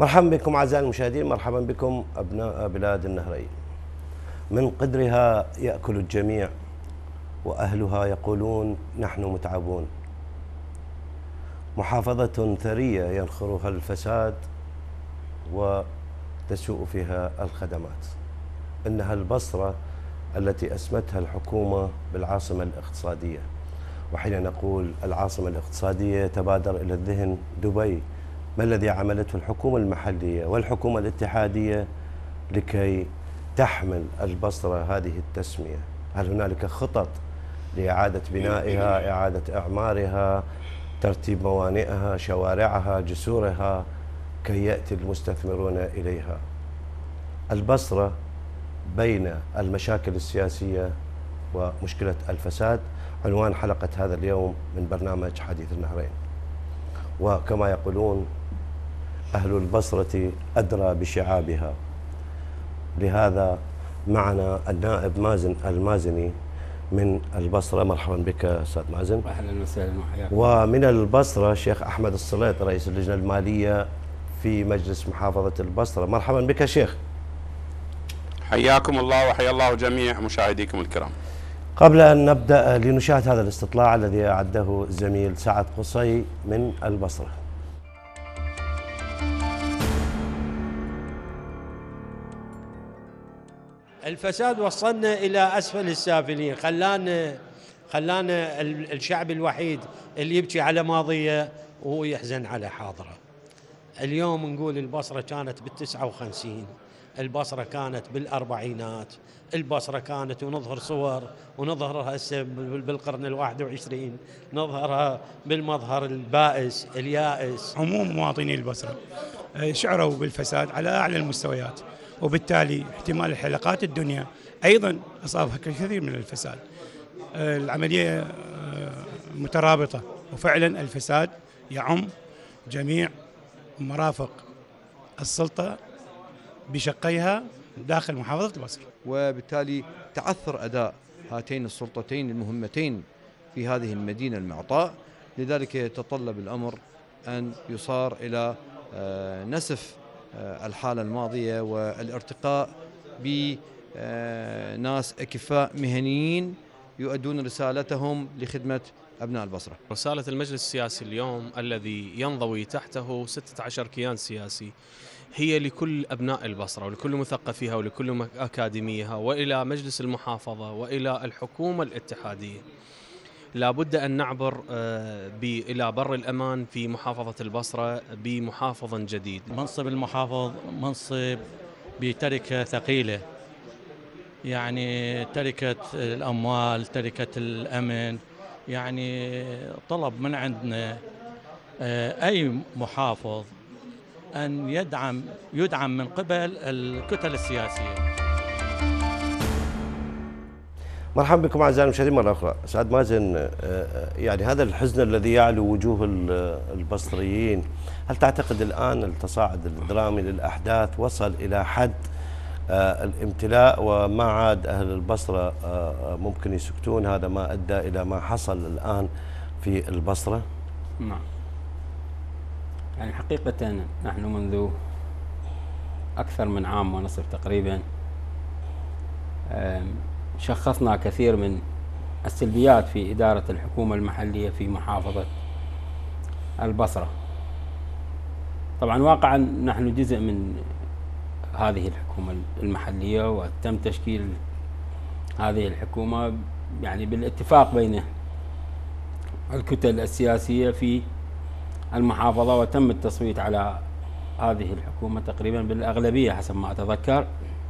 مرحبا بكم أعزائي المشاهدين، مرحبا بكم أبناء بلاد النهرين. من قدرها يأكل الجميع وأهلها يقولون نحن متعبون. محافظة ثرية ينخرها الفساد وتسوء فيها الخدمات. إنها البصرة التي أسمتها الحكومة بالعاصمة الاقتصادية، وحين نقول العاصمة الاقتصادية تبادر إلى الذهن دبي. ما الذي عملته الحكومة المحلية والحكومة الاتحادية لكي تحمل البصرة هذه التسمية؟ هل هنالك خطط لإعادة بنائها، إعادة إعمارها، ترتيب موانئها، شوارعها، جسورها، كي يأتي المستثمرون إليها؟ البصرة بين المشاكل السياسية ومشكلة الفساد عنوان حلقة هذا اليوم من برنامج حديث النهرين. وكما يقولون أهل البصرة أدرى بشعابها، لهذا معنا النائب مازن المازني من البصرة. مرحبا بك أستاذ مازن. أهلا وسهلا وحياكم. ومن البصرة الشيخ أحمد السليط رئيس اللجنة المالية في مجلس محافظة البصرة. مرحبا بك شيخ. حياكم الله وحيا الله جميع مشاهديكم الكرام. قبل أن نبدأ لنشاهد هذا الاستطلاع الذي أعده الزميل سعد قصي من البصرة. الفساد وصلنا إلى أسفل السافلين، خلانا الشعب الوحيد اللي يبكي على ماضيه وهو يحزن على حاضره. اليوم نقول البصرة كانت بال59، البصرة كانت بالأربعينات، البصرة كانت ونظهر صور ونظهرها هسه بالقرن ال21، نظهرها بالمظهر البائس اليائس. عموم مواطني البصرة شعروا بالفساد على أعلى المستويات، وبالتالي احتمال الحلقات الدنيا أيضا أصابها كثير من الفساد. العملية مترابطة، وفعلا الفساد يعم جميع مرافق السلطة بشقيها داخل محافظة البصرة، وبالتالي تعثر أداء هاتين السلطتين المهمتين في هذه المدينة المعطاء. لذلك يتطلب الأمر أن يصار إلى نسف الحالة الماضية والارتقاء بناس أكفاء مهنيين يؤدون رسالتهم لخدمة أبناء البصرة. رسالة المجلس السياسي اليوم الذي ينضوي تحته 16 كيان سياسي هي لكل أبناء البصرة ولكل مثقفيها ولكل أكاديميها وإلى مجلس المحافظة وإلى الحكومة الاتحادية. لا بد أن نعبر إلى بر الأمان في محافظة البصرة بمحافظ جديد. منصب المحافظ منصب بتركة ثقيلة، يعني تركة الأموال، تركة الأمن. يعني طلب من عندنا أي محافظ أن يدعم من قبل الكتل السياسية. مرحبا بكم أعزائي المشاهدين مرة أخرى. سعد مازن، يعني هذا الحزن الذي يعلو وجوه البصريين، هل تعتقد الآن التصاعد الدرامي للأحداث وصل إلى حد الامتلاء وما عاد أهل البصرة ممكن يسكتون؟ هذا ما أدى إلى ما حصل الآن في البصرة. نعم، يعني حقيقة نحن منذ أكثر من عام ونصف تقريبا شخصنا كثير من السلبيات في إدارة الحكومة المحلية في محافظة البصرة. طبعا واقعا نحن جزء من هذه الحكومة المحلية، وتم تشكيل هذه الحكومة يعني بالاتفاق بين الكتل السياسية في المحافظة، وتم التصويت على هذه الحكومة تقريبا بالأغلبية حسب ما أتذكر،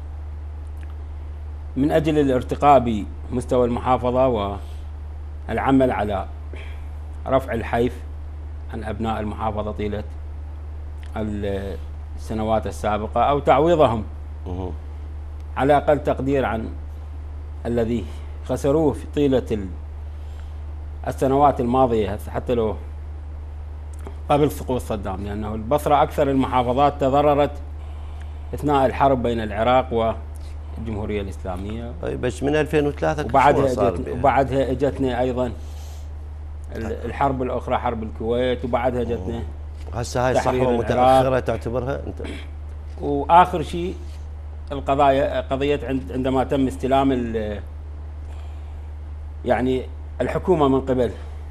من أجل الارتقاء بمستوى المحافظة والعمل على رفع الحيف عن أبناء المحافظة طيلة السنوات السابقة، أو تعويضهم على أقل تقدير عن الذي خسروه في طيلة السنوات الماضية، حتى لو قبل سقوط صدام، لأنه البصرة أكثر المحافظات تضررت أثناء الحرب بين العراق والجمهورية الإسلامية. طيب بس من 2003 وبعدها اجتنا أيضا الحرب الأخرى، حرب الكويت، وبعدها جتنا هسه هاي تحرير صحوة العراق. متأخرة تعتبرها أنت؟ واخر شيء قضيه عندما تم استلام يعني الحكومه من قبل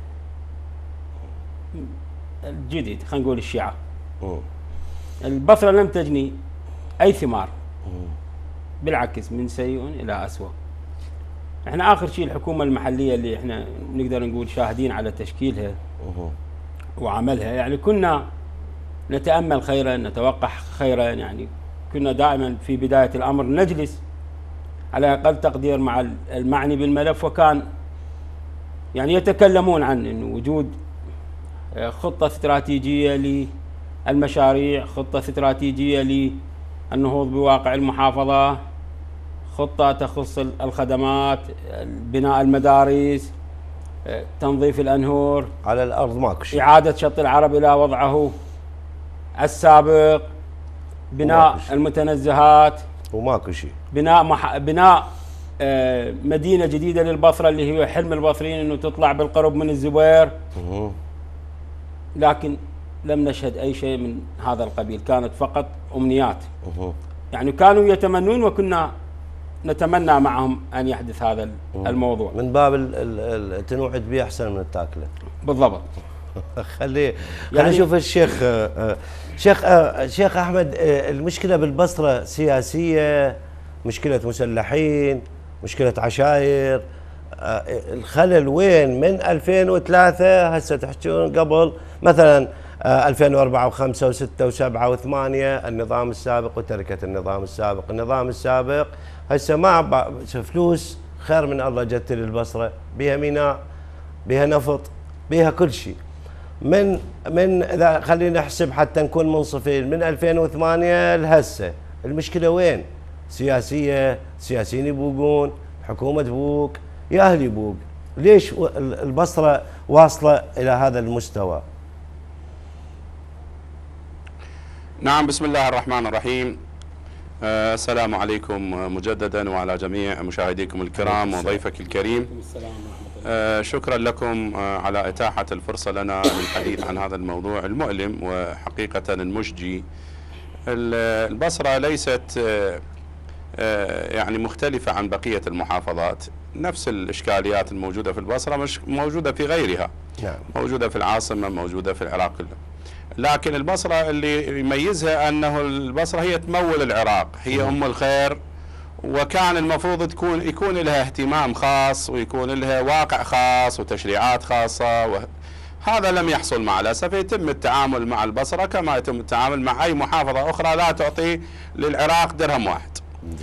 الجديد، خلينا نقول الشيعة. البصرة لم تجني اي ثمار، بالعكس من سيء الى اسوء. احنا اخر شيء الحكومه المحليه اللي احنا نقدر نقول شاهدين على تشكيلها وعملها، يعني كنا نتامل خيرا، نتوقع خيرا، يعني كنا دائما في بدايه الامر نجلس على اقل تقدير مع المعني بالملف، وكان يعني يتكلمون عن انه وجود خطه استراتيجيه للمشاريع، خطه استراتيجيه للنهوض بواقع المحافظه، خطه تخص الخدمات، بناء المدارس، تنظيف الانهور، على الارض ماكو شيء، اعاده شط العرب الى وضعه السابق، بناء المتنزهات، وماكو شيء، بناء مدينه جديده للبصره اللي هي حلم البصريين انه تطلع بالقرب من الزبير. لكن لم نشهد اي شيء من هذا القبيل، كانت فقط امنيات. يعني كانوا يتمنون وكنا نتمنى معهم ان يحدث هذا الموضوع، من باب التنوع تبي احسن من التاكله. بالضبط. خلي نشوف الشيخ شيخ احمد. المشكله بالبصره سياسيه، مشكله مسلحين، مشكله عشائر. الخلل وين؟ من 2003 هسه تحكون قبل مثلا 2004 و5 و6 و7 و8 النظام السابق وتركه النظام السابق. النظام السابق هسه مع فلوس خير من الله جت للبصره، بها ميناء، بها نفط، بها كل شيء. من اذا خلينا نحسب حتى نكون منصفين، من 2008 لهسه المشكله وين؟ سياسيه، سياسيين يبوقون، حكومه تبوق، يا اهل يبوق. ليش البصره واصله الى هذا المستوى؟ نعم، بسم الله الرحمن الرحيم. السلام عليكم مجددا وعلى جميع مشاهديكم الكرام وضيفك الكريم. شكرا لكم على إتاحة الفرصة لنا للحديث عن هذا الموضوع المؤلم وحقيقة المشجي. البصرة ليست يعني مختلفة عن بقية المحافظات، نفس الإشكاليات الموجودة في البصرة مش موجودة في غيرها. نعم. موجودة في العاصمة، موجودة في العراق كله. لكن البصرة اللي يميزها أنه البصرة هي تمول العراق، هي أم الخير، وكان المفروض يكون لها اهتمام خاص ويكون لها واقع خاص وتشريعات خاصة، هذا لم يحصل مع الأسف. يتم التعامل مع البصرة كما يتم التعامل مع أي محافظة أخرى لا تعطي للعراق درهم واحد.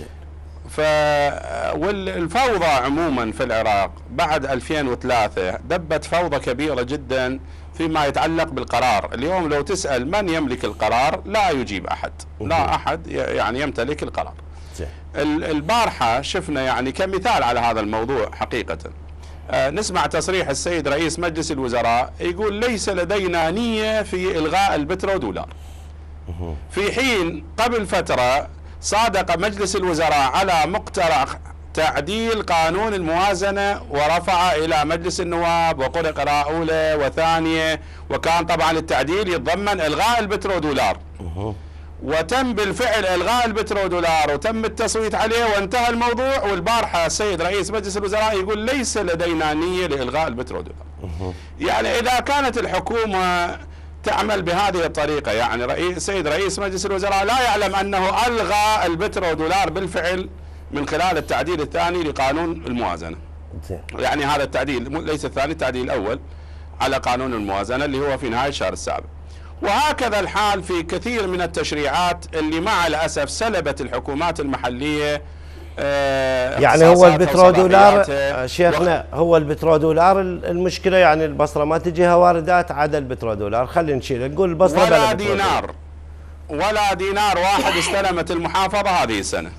والفوضى عموما في العراق بعد 2003 دبت فوضى كبيرة جدا فيما يتعلق بالقرار. اليوم لو تسأل من يملك القرار لا يجيب أحد، لا أحد يعني يمتلك القرار. البارحة شفنا يعني كمثال على هذا الموضوع حقيقة، نسمع تصريح السيد رئيس مجلس الوزراء يقول ليس لدينا نية في إلغاء البترودولار، في حين قبل فترة صادق مجلس الوزراء على مقترح تعديل قانون الموازنة ورفع إلى مجلس النواب وقرأ قراءة أولى وثانية، وكان طبعا التعديل يتضمن إلغاء البترودولار، وتم بالفعل إلغاء البترودولار وتم التصويت عليه وانتهى الموضوع. والبارحة السيد رئيس مجلس الوزراء يقول ليس لدينا نية لإلغاء البترودولار. يعني إذا كانت الحكومة تعمل بهذه الطريقة، يعني السيد رئيس مجلس الوزراء لا يعلم أنه ألغى البترودولار بالفعل من خلال التعديل الثاني لقانون الموازنة. يعني هذا التعديل ليس الثاني، التعديل الأول على قانون الموازنة اللي هو في نهاية الشهر السابع. وهكذا الحال في كثير من التشريعات اللي مع الأسف سلبت الحكومات المحلية. يعني هو البترودولار شيخنا، هو البترودولار المشكلة، يعني البصرة ما تجيها واردات عدا البترودولار. خلينا نشيل نقول البصرة ولا دينار، ولا دينار واحد استلمت المحافظة هذه السنة.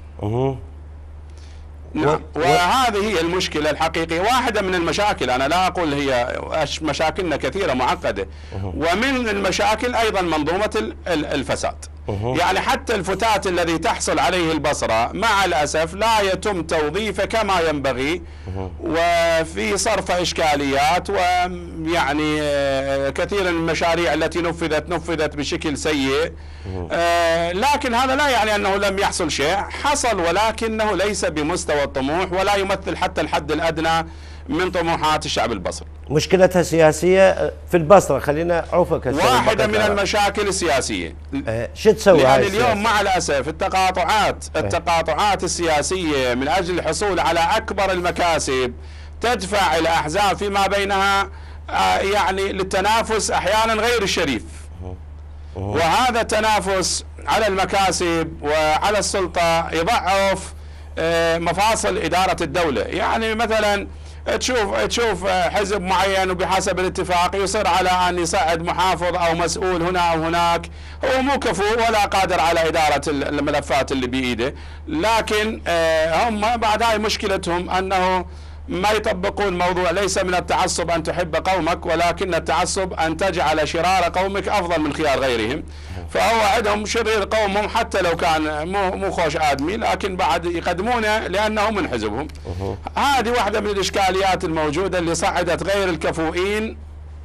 نعم. وهذه هي المشكلة الحقيقية، واحدة من المشاكل. أنا لا أقول هي مشاكلنا كثيرة معقدة، ومن المشاكل أيضا منظومة الفساد. يعني حتى الفتات الذي تحصل عليه البصرة مع الأسف لا يتم توظيفه كما ينبغي، وفي صرف إشكاليات، ويعني كثير من المشاريع التي نفذت بشكل سيء. لكن هذا لا يعني أنه لم يحصل شيء، حصل ولكنه ليس بمستوى الطموح ولا يمثل حتى الحد الأدنى من طموحات الشعب البصري. مشكلتها سياسية في البصرة، خلينا عوفك واحدة من المشاكل السياسية. شو تسوي يعني اليوم مع الأسف التقاطعات السياسية من أجل الحصول على أكبر المكاسب تدفع الأحزاب فيما بينها يعني للتنافس أحيانا غير الشريف، وهذا التنافس على المكاسب وعلى السلطة يضعف مفاصل إدارة الدولة. يعني مثلا تشوف حزب معين وبحسب الاتفاق يصر على أن يصعد محافظ أو مسؤول هنا أو هناك، هو مو كفو ولا قادر على إدارة الملفات اللي بإيده، لكن هم بعد هاي مشكلتهم أنه ما يطبقون موضوع ليس من التعصب أن تحب قومك، ولكن التعصب أن تجعل شرار قومك أفضل من خيار غيرهم. فهو عندهم شرير قومهم حتى لو كان مو خوش آدمي، لكن بعد يقدمونه لأنه من حزبهم. هذه واحدة من الإشكاليات الموجودة اللي صعدت غير الكفؤين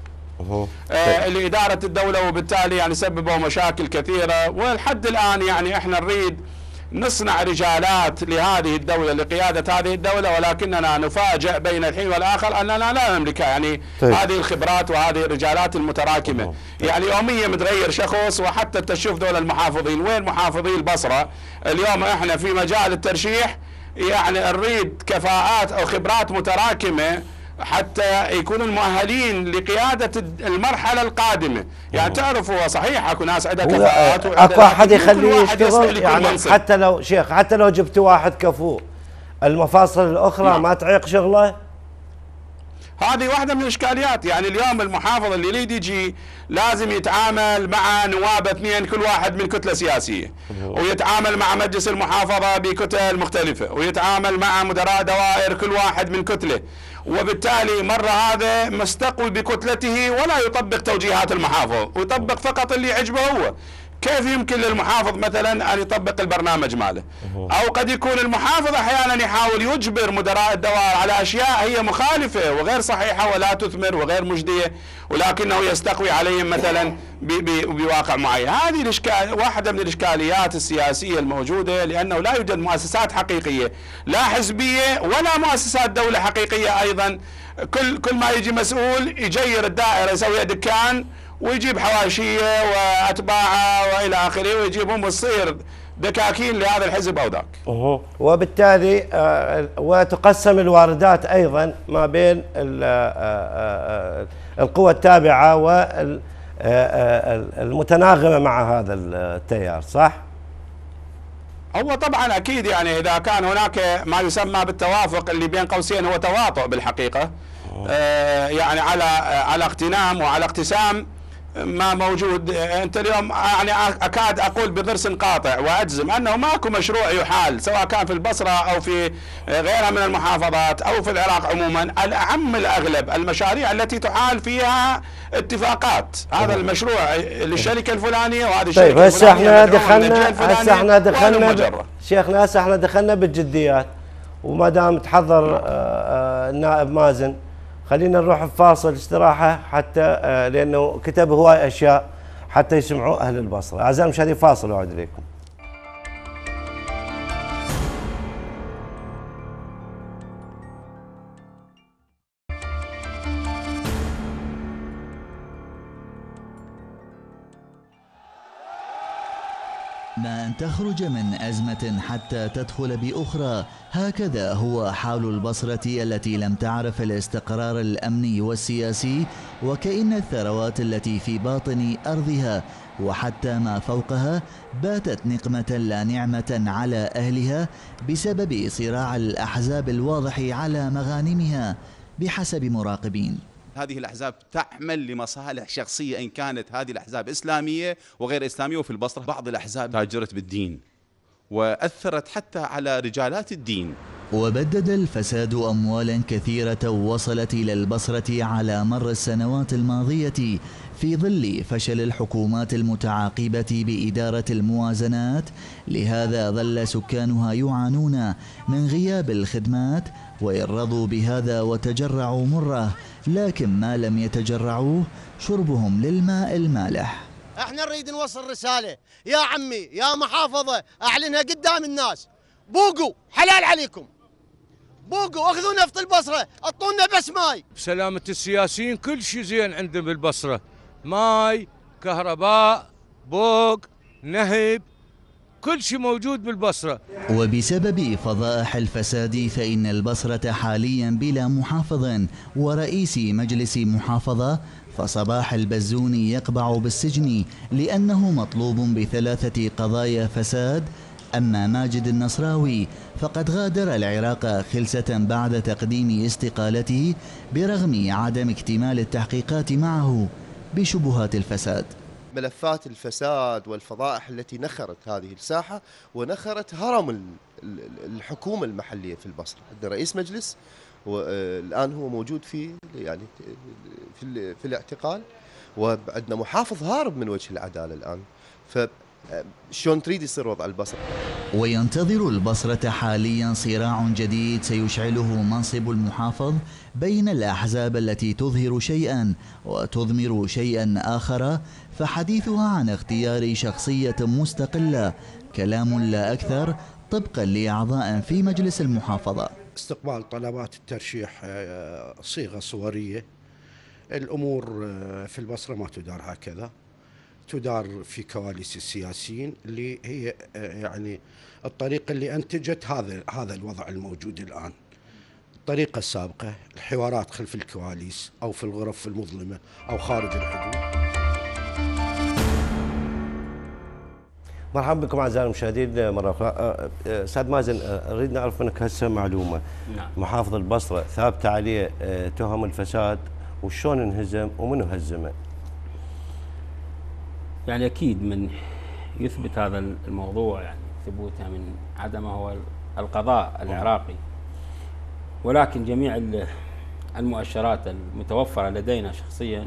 لإدارة الدولة، وبالتالي يعني سببوا مشاكل كثيرة. ولحد الآن يعني احنا نريد نصنع رجالات لهذه الدولة لقيادة هذه الدولة، ولكننا نفاجأ بين الحين والآخر أننا لا نملكها. يعني هذه الخبرات وهذه الرجالات المتراكمة، يعني يوميا متغير شخص. وحتى تشوف دول المحافظين، وين محافظي البصرة اليوم؟ احنا في مجال الترشيح يعني نريد كفاءات أو خبرات متراكمة حتى يكونوا المؤهلين لقيادة المرحلة القادمة. يعني تعرفوا صحيح اكو ناس عندها كفاءات، اكو احد يخليه يشتغل. يعني حتى لو شيخ، حتى لو جبت واحد كفو، المفاصل الاخرى ما تعيق شغله. هذه واحدة من الإشكاليات. يعني اليوم المحافظ اللي يريد يجي لازم يتعامل مع نواب اثنين كل واحد من كتلة سياسية، ويتعامل مع مجلس المحافظة بكتل مختلفة، ويتعامل مع مدراء دوائر كل واحد من كتلة، وبالتالي مرة هذا مستقوي بكتلته ولا يطبق توجيهات المحافظ، ويطبق فقط اللي يعجبه هو. كيف يمكن للمحافظ مثلا أن يطبق البرنامج ماله؟ أو قد يكون المحافظ أحيانا يحاول يجبر مدراء الدوائر على أشياء هي مخالفة وغير صحيحة ولا تثمر وغير مجدية، ولكنه يستقوي عليهم مثلا بواقع معين. هذه الإشكال واحدة من الإشكاليات السياسية الموجودة، لأنه لا يوجد مؤسسات حقيقية، لا حزبية ولا مؤسسات دولة حقيقية أيضا. كل ما يجي مسؤول يجير الدائرة يسويها دكان، ويجيب حواشيه واتباعه والى اخره، ويجيبهم وتصير دكاكين لهذا الحزب او ذاك. وبالتالي وتقسم الواردات ايضا ما بين القوى التابعه والمتناغمه مع هذا التيار، صح؟ هو طبعا اكيد يعني اذا كان هناك ما يسمى بالتوافق اللي بين قوسين هو تواطؤ بالحقيقه، يعني على اغتنام وعلى اقتسام ما موجود. انت اليوم يعني اكاد اقول بضرس قاطع واجزم انه ماكو مشروع يحال، سواء كان في البصره او في غيرها من المحافظات او في العراق عموما. الاعم الاغلب المشاريع التي تحال فيها اتفاقات، هذا المشروع للشركه الفلانيه وهذه الشركه الفلانيه. هسه احنا دخلنا شيخنا، هسه احنا دخلنا بالجديات، وما دام تحضر النائب مازن خلينا نروح بفاصل استراحة حتى لأنه كتب هواي أشياء حتى يسمعوا أهل البصرة. أعزائي المشاهدين فاصل وأعود إليكم. ما أن تخرج من أزمة حتى تدخل بأخرى، هكذا هو حال البصرة التي لم تعرف الاستقرار الأمني والسياسي، وكأن الثروات التي في باطن أرضها وحتى ما فوقها باتت نقمة لا نعمة على أهلها بسبب صراع الأحزاب الواضح على مغانمها بحسب مراقبين. هذه الأحزاب تعمل لمصالح شخصية، إن كانت هذه الأحزاب إسلامية وغير إسلامية. وفي البصرة بعض الأحزاب تاجرت بالدين وأثرت حتى على رجالات الدين وبدد الفساد أموالا كثيرة وصلت إلى البصرة على مر السنوات الماضية في ظل فشل الحكومات المتعاقبة بإدارة الموازنات. لهذا ظل سكانها يعانون من غياب الخدمات، وإن رضوا بهذا وتجرعوا مره، لكن ما لم يتجرعوه شربهم للماء المالح. احنا نريد نوصل رسالة يا عمي يا محافظة، اعلنها قدام الناس، بوقوا حلال عليكم، بوقوا اخذوا نفط البصرة، اعطونا بس ماي. بسلامة السياسيين كل شيء زين عندنا بالبصرة، ماي، كهرباء، بوق، نهب، كل شيء موجود بالبصرة. وبسبب فضائح الفساد فإن البصرة حاليا بلا محافظ ورئيس مجلس محافظة، فصباح البزوني يقبع بالسجن لأنه مطلوب ب3 قضايا فساد. أما ماجد النصراوي فقد غادر العراق خلسة بعد تقديم استقالته برغم عدم اكتمال التحقيقات معه بشبهات الفساد. ملفات الفساد والفضائح التي نخرت هذه الساحة ونخرت هرم الحكومة المحلية في البصرة. عندنا رئيس مجلس والآن هو موجود في يعني في الاعتقال، وعندنا محافظ هارب من وجه العدالة الآن. فشون تريد يصير وضع البصرة؟ وينتظر البصرة حاليا صراع جديد سيشعله منصب المحافظ بين الأحزاب التي تظهر شيئا وتضمر شيئا آخر، فحديثها عن اختيار شخصية مستقلة كلام لا أكثر طبقا لأعضاء في مجلس المحافظة. استقبال طلبات الترشيح صيغة صورية. الأمور في البصرة ما تدار هكذا، تدار في كواليس السياسيين اللي هي يعني الطريقة اللي أنتجت هذا الوضع الموجود الآن. الطريقة السابقة الحوارات خلف الكواليس أو في الغرف المظلمة أو خارج الحدود. مرحبا بكم اعزائي المشاهدين مره اخرى. استاذ مازن، اريد نعرف منك هسه معلومه. نعم. محافظ البصره ثابته عليه تهم الفساد، وشلون انهزم ومنو هزمه؟ يعني اكيد من يثبت هذا الموضوع يعني ثبوته من عدمه هو القضاء العراقي، ولكن جميع المؤشرات المتوفره لدينا شخصيا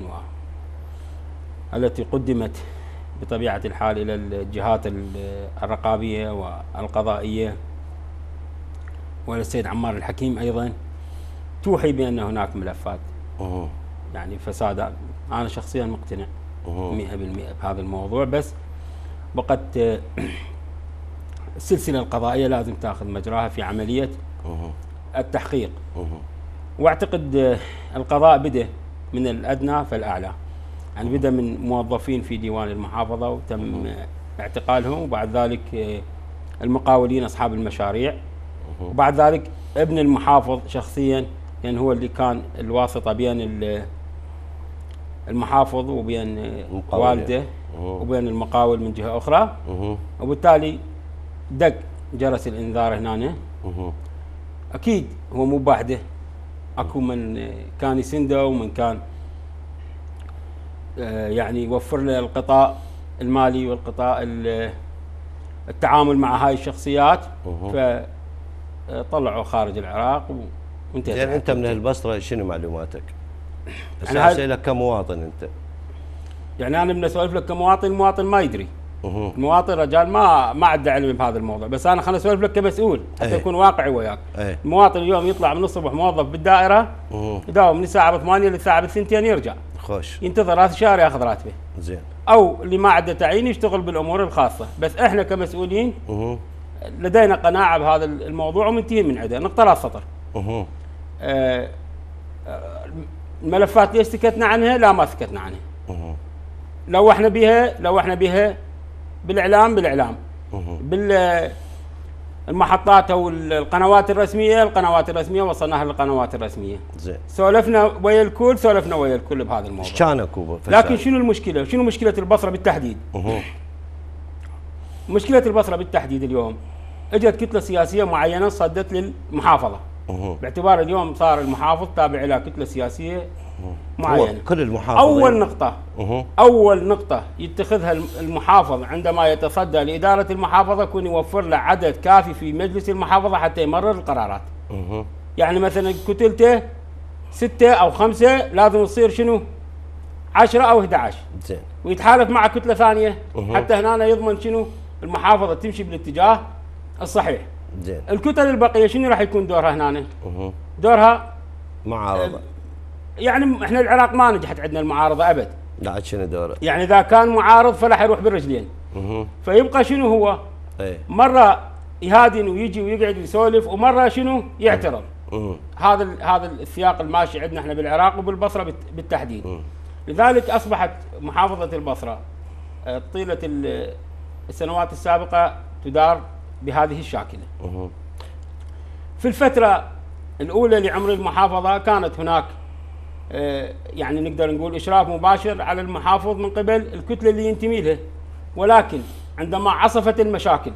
والتي قدمت بطبيعة الحال إلى الجهات الرقابية والقضائية والسيد عمار الحكيم أيضا توحي بأن هناك ملفات يعني فساد. أنا شخصيا مقتنع 100% بهذا الموضوع، بس بقت السلسلة القضائية لازم تأخذ مجراها في عملية التحقيق. واعتقد القضاء بدأ من الأدنى فالأعلى، يعني بدأ من موظفين في ديوان المحافظة وتم اعتقالهم، وبعد ذلك المقاولين أصحاب المشاريع، وبعد ذلك ابن المحافظ شخصيا، يعني هو اللي كان الواسطة بين المحافظ وبين والده وبين المقاول من جهة أخرى، وبالتالي دق جرس الإنذار هنا. أكيد هو مو بحده، أكو من كان يسنده ومن كان يعني يوفر له القطاع المالي والقطاع التعامل مع هاي الشخصيات، فطلعوا خارج العراق وانتهت. يعني انت من البصره شنو معلوماتك؟ انا اسالك كمواطن انت. يعني انا من اسولف لك كمواطن، المواطن ما يدري. المواطن رجال ما عنده علم بهذا الموضوع، بس انا خليني اسولف لك كمسؤول حتى يكون واقعي وياك. المواطن اليوم يطلع من الصبح موظف بالدائره، يداوم من الساعه 8 للساعه 2 يرجع. خوش. ينتظر راس الشهر ياخذ راتبه. زين. او اللي ما عنده تعيين يشتغل بالامور الخاصه، بس احنا كمسؤولين لدينا قناعه بهذا الموضوع ومنتهي من عنده. نقطه لا سطر. الملفات ليش سكتنا عنها؟ لا ما سكتنا عنها. لو احنا بها بالاعلام بالمحطات او القنوات الرسميه وصلناها للقنوات الرسميه. زين. سولفنا ويا الكل بهذا الموضوع. ايش كان اكو؟ لكن شنو المشكله؟ شنو مشكله البصره بالتحديد؟ مشكله البصره بالتحديد اليوم اجت كتله سياسيه معينه صدت للمحافظه، باعتبار اليوم صار المحافظ تابع الى كتله سياسيه معينة. كل المحافظة أول نقطة يتخذها المحافظ عندما يتصدى لإدارة المحافظة يكون يوفر له عدد كافي في مجلس المحافظة حتى يمرر القرارات. يعني مثلا كتلته 6 أو 5 لازم تصير شنو 10 أو 11 زين، ويتحالف مع كتلة ثانية حتى هنا يضمن شنو المحافظة تمشي بالاتجاه الصحيح. زين، الكتل البقية شنو راح يكون دورها هنا؟ دورها معارضة. يعني احنا العراق ما نجحت عندنا المعارضة أبد. لا شنو دوره؟ يعني إذا كان معارض فراح يروح بالرجلين. فيبقى شنو هو؟ مرة يهادن ويجي ويقعد ويسولف، ومرة شنو يعترض. هذا السياق الماشي عندنا احنا بالعراق وبالبصرة بالتحديد. لذلك أصبحت محافظة البصرة طيلة السنوات السابقة تدار بهذه الشاكلة. في الفترة الأولى لعمر المحافظة كانت هناك يعني نقدر نقول إشراف مباشر على المحافظ من قبل الكتلة اللي ينتمي لها، ولكن عندما عصفت المشاكل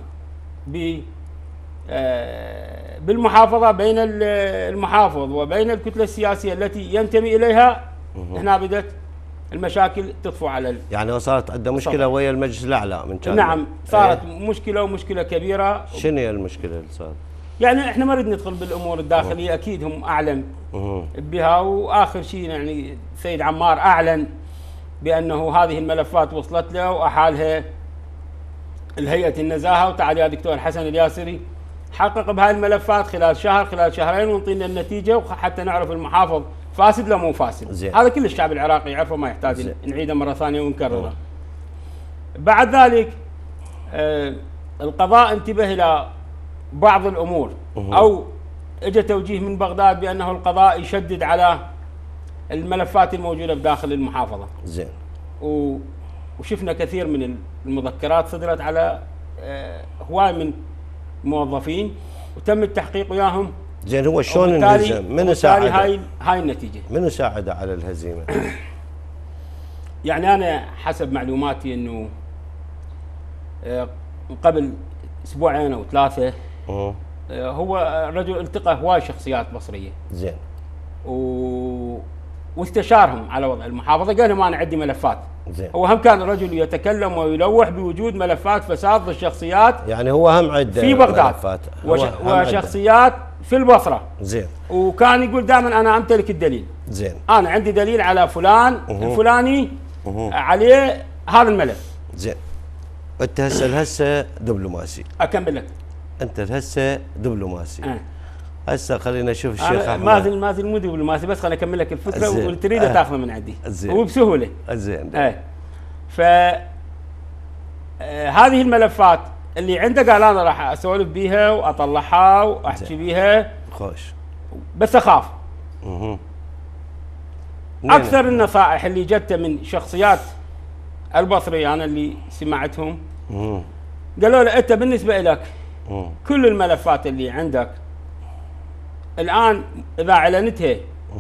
بالمحافظة بين المحافظ وبين الكتلة السياسية التي ينتمي إليها، هنا بدأت المشاكل تطفو على يعني صارت عنده مشكلة ويا المجلس الأعلى من كان. نعم صارت مشكلة ومشكلة كبيرة. شنو هي المشكلة اللي صارت؟ يعني احنا ما نريد ندخل بالامور الداخليه، اكيد هم اعلم بها، واخر شيء يعني سيد عمار اعلن بانه هذه الملفات وصلت له واحالها الهيئه النزاهه، وتعال يا دكتور حسن الياسري حقق بهاي الملفات خلال شهر خلال شهرين ونعطينا النتيجه حتى نعرف المحافظ فاسد لو مو فاسد. زين. هذا كل الشعب العراقي يعرفه، ما يحتاج نعيده مره ثانيه ونكرره. بعد ذلك القضاء انتبه الى بعض الامور او اجى توجيه من بغداد بانه القضاء يشدد على الملفات الموجوده بداخل المحافظه. زين. وشفنا كثير من المذكرات صدرت على هواي من موظفين وتم التحقيق وياهم. زين، هو شلون انهزم؟ من ساعد؟ هاي النتيجه. من ساعد على الهزيمه؟ يعني انا حسب معلوماتي انه قبل اسبوعين او 3 هو الرجل التقى هواي شخصيات بصريه. زين. واستشارهم على وضع المحافظه، قال لهم انا عندي ملفات. زين. هو هم كان الرجل يتكلم ويلوح بوجود ملفات فساد ضد الشخصيات، يعني هو هم عنده في بغداد وشخصيات في البصره. زين. وكان يقول دائما انا امتلك الدليل. زين. انا عندي دليل على فلان الفلاني عليه هذا الملف. زين. انت هسه دبلوماسي. اكمل لك. انت هسه دبلوماسي. هسه خلينا نشوف الشيخ احمد. ما زال مو دبلوماسي، بس خليني اكمل لك الفكره واللي تريده تاخذه من عندي. زين. وبسهوله. زين. هذه الملفات اللي عنده قال انا راح اسولف بيها واطلعها واحكي بيها. خوش. بس اخاف. اكثر النصائح اللي جته من شخصيات البصري انا اللي سمعتهم قالوا له انت بالنسبه لك كل الملفات اللي عندك الان اذا اعلنتها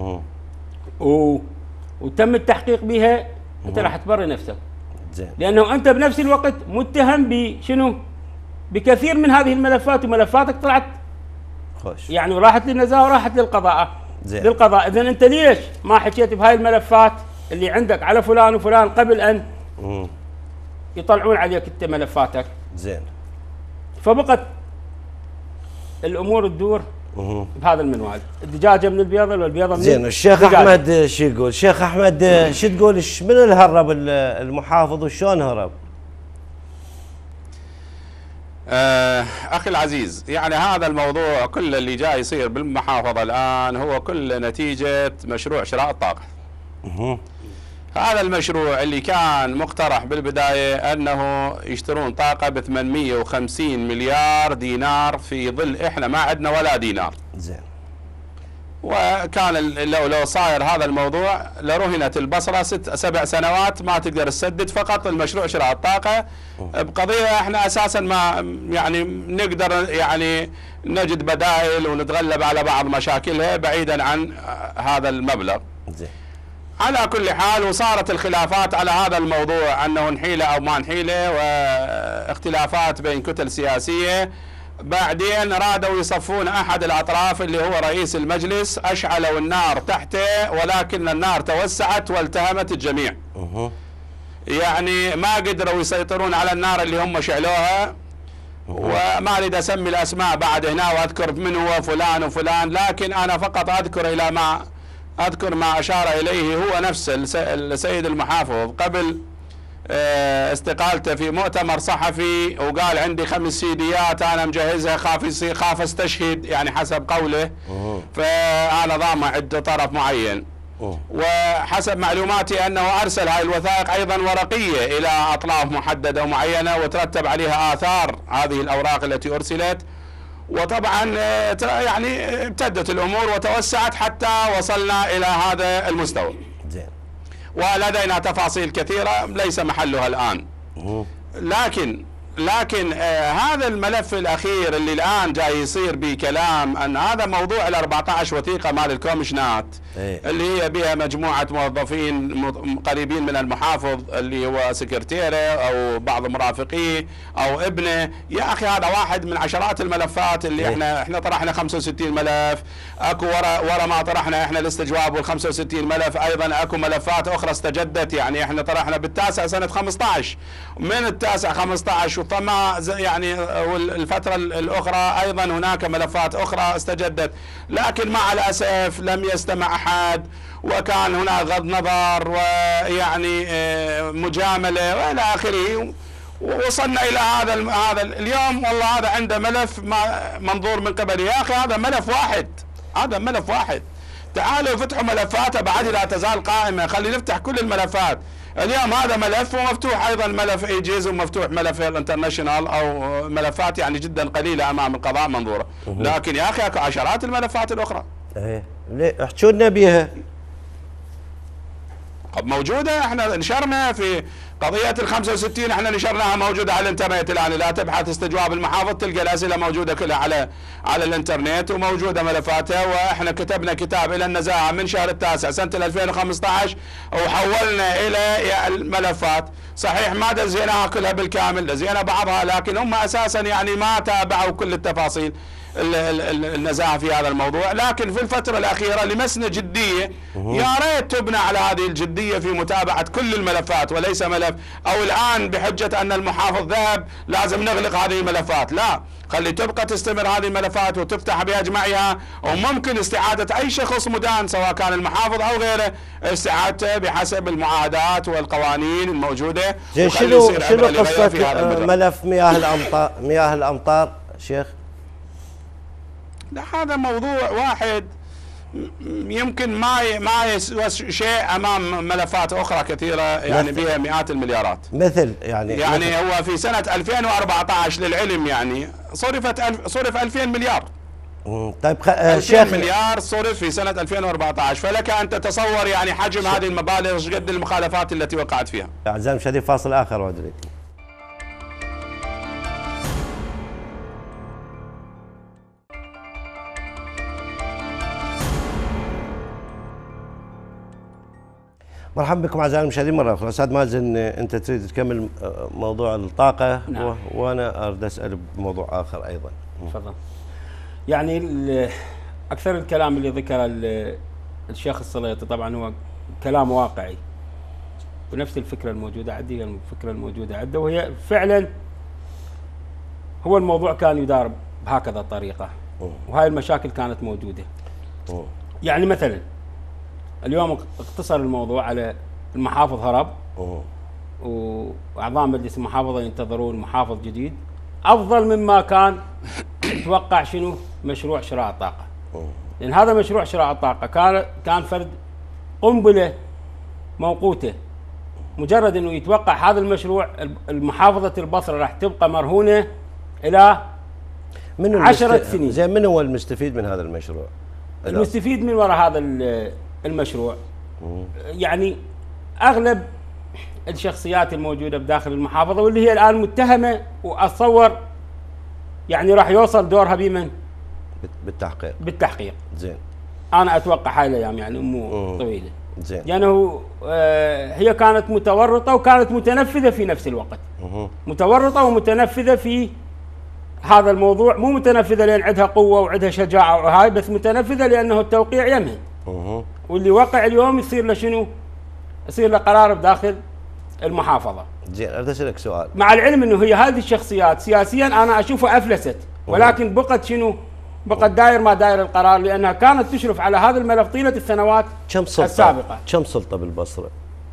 وتم التحقيق بها انت راح تبرر نفسك. زين. لانه انت بنفس الوقت متهم بشنو؟ بكثير من هذه الملفات، وملفاتك طلعت خوش يعني وراحت للنزاهه وراحت للقضاء. زين. للقضاء. اذا انت ليش ما حكيت بهاي الملفات اللي عندك على فلان وفلان قبل ان يطلعون عليك انت ملفاتك؟ زين. فبقت الامور تدور بهذا المنوال، الدجاجه من البيضه والبيضه من زين. الشيخ احمد شو يقول؟ الشيخ احمد شو تقول؟ من اللي هرب المحافظ وشلون هرب؟ أخي العزيز، يعني هذا الموضوع كل اللي جاي يصير بالمحافظة الآن هو كل نتيجة مشروع شراء الطاقة. هذا المشروع اللي كان مقترح بالبداية أنه يشترون طاقة ب 850 مليار دينار في ظل إحنا ما عندنا ولا دينار. زين. وكان لو صاير هذا الموضوع لرهنت البصرة 6-7 سنوات ما تقدر تسدد فقط المشروع شراء الطاقة بقضية احنا اساسا ما يعني نقدر يعني نجد بدائل ونتغلب على بعض مشاكلها بعيدا عن هذا المبلغ. زين. على كل حال وصارت الخلافات على هذا الموضوع انه نحيله او ما نحيله، واختلافات بين كتل سياسية، بعدين رادوا يصفون أحد الأطراف اللي هو رئيس المجلس، أشعلوا النار تحته ولكن النار توسعت والتهمت الجميع. يعني ما قدروا يسيطرون على النار اللي هم شعلوها. وما أريد أسمي الأسماء بعد هنا وأذكر من هو فلان وفلان، لكن أنا فقط أذكر ما أشار إليه هو نفس السيد المحافظ قبل استقالته في مؤتمر صحفي، وقال عندي 5 سيديات أنا مجهزها، خاف استشهد يعني حسب قوله، فأنا ضامن عند طرف معين. وحسب معلوماتي أنه أرسل هاي الوثائق أيضا ورقية إلى أطراف محددة ومعينة وترتب عليها آثار هذه الأوراق التي أرسلت. وطبعا يعني امتدت الأمور وتوسعت حتى وصلنا إلى هذا المستوى. ولدينا تفاصيل كثيرة ليس محلها الآن. لكن هذا الملف الأخير اللي الآن جاي يصير به كلام أن هذا موضوع ال 14 وثيقة مال الكومشنات اللي هي بها مجموعة موظفين قريبين من المحافظ اللي هو سكرتيره أو بعض مرافقيه أو ابنه. يا أخي هذا واحد من عشرات الملفات اللي احنا طرحنا 65 ملف، اكو ورا ما طرحنا احنا الاستجواب وال 65 ملف ايضا اكو ملفات اخرى استجدت. يعني احنا طرحنا بالتاسع سنة 15 من التاسع 15 ثم يعني والفترة الأخرى أيضا هناك ملفات أخرى استجدت، لكن مع الأسف لم يستمع أحد وكان هناك غض نظر ويعني مجاملة وإلى آخره. ووصلنا إلى هذا اليوم والله هذا عنده ملف منظور من قبل. يا أخي هذا ملف واحد، تعالوا فتحوا ملفاته بعد لا تزال قائمة، خلي نفتح كل الملفات. اليوم هذا ملف ومفتوح ايضا ملف ايجيز ومفتوح ملف الانترناشونال او ملفات يعني جدا قليله امام القضاء منظوره، لكن يا اخي اكو عشرات الملفات الاخرى. ليه احكوا لنا بيها؟ موجوده، احنا نشرنا في قضيه ال 65 احنا نشرناها موجوده على الانترنت الان، لا تبحث استجواب المحافظ تلقى الاسئله موجوده كلها على الانترنت وموجوده ملفاتها. واحنا كتبنا كتاب الى النزاهه من شهر التاسع سنه 2015 وحولنا الى الملفات. صحيح ما دزيناها كلها بالكامل، دزينا بعضها، لكن هم اساسا يعني ما تابعوا كل التفاصيل النزاهه في هذا الموضوع. لكن في الفتره الاخيره لمسنا جديه، يا ريت تبنى على هذه الجديه في متابعه كل الملفات وليس ملف او الان بحجه ان المحافظ ذهب لازم نغلق هذه الملفات. لا، خلي تبقى تستمر هذه الملفات وتفتح باجمعها، وممكن استعاده اي شخص مدان سواء كان المحافظ او غيره استعادته بحسب المعاهدات والقوانين الموجوده. شنو قصه ملف مياه الامطار شيخ؟ لا، هذا موضوع واحد يمكن ما يسوى شيء امام ملفات اخرى كثيره يعني بها مئات المليارات. مثل يعني هو في سنه 2014 للعلم يعني صرف 2000 مليار. طيب 2000 مليار صرف في سنه 2014، فلك ان تتصور يعني حجم هذه المبالغ ايش قد المخالفات التي وقعت فيها. اعزائي المشاهدين فاصل اخر وادري. مرحبا بكم اعزائي المشاهدين مره اخرى. استاذ مازن، انت تريد تكمل موضوع الطاقه؟ نعم. وانا اريد اسال بموضوع اخر ايضا. تفضل. يعني اكثر الكلام اللي ذكره الشيخ السليطي طبعا هو كلام واقعي، ونفس الفكره الموجوده عندي الفكره الموجوده عنده، وهي فعلا هو الموضوع كان يدار بهكذا الطريقه، وهاي المشاكل كانت موجوده. يعني مثلا اليوم اقتصر الموضوع على المحافظ هرب واعضاء مجلس المحافظه ينتظرون محافظ جديد افضل مما كان يتوقع شنو مشروع شراء الطاقه. لان هذا مشروع شراء الطاقه كان فرد قنبله موقوته، مجرد انه يتوقع هذا المشروع المحافظه البصره راح تبقى مرهونه الى 10 سنين. زين، من هو المستفيد من هذا المشروع؟ المستفيد من وراء هذا المشروع يعني اغلب الشخصيات الموجوده بداخل المحافظه واللي هي الان متهمه، واتصور يعني راح يوصل دورها بمن؟ بالتحقيق. زين. انا اتوقع هاي الايام يعني مو طويله. زين. يعني هي كانت متورطه وكانت متنفذه في نفس الوقت. متورطه ومتنفذه في هذا الموضوع مو متنفذه لان عندها قوه وعندها شجاعه وهاي، بس متنفذه لانه التوقيع يمهن. واللي وقع اليوم يصير له شنو؟ يصير له قرار بداخل المحافظه. زين اريد اسالك سؤال. مع العلم انه هي هذه الشخصيات سياسيا انا اشوفها افلست، ولكن بقت شنو؟ بقت داير ما داير القرار، لانها كانت تشرف على هذا الملف طيله السنوات السابقه. كم سلطه بالبصره؟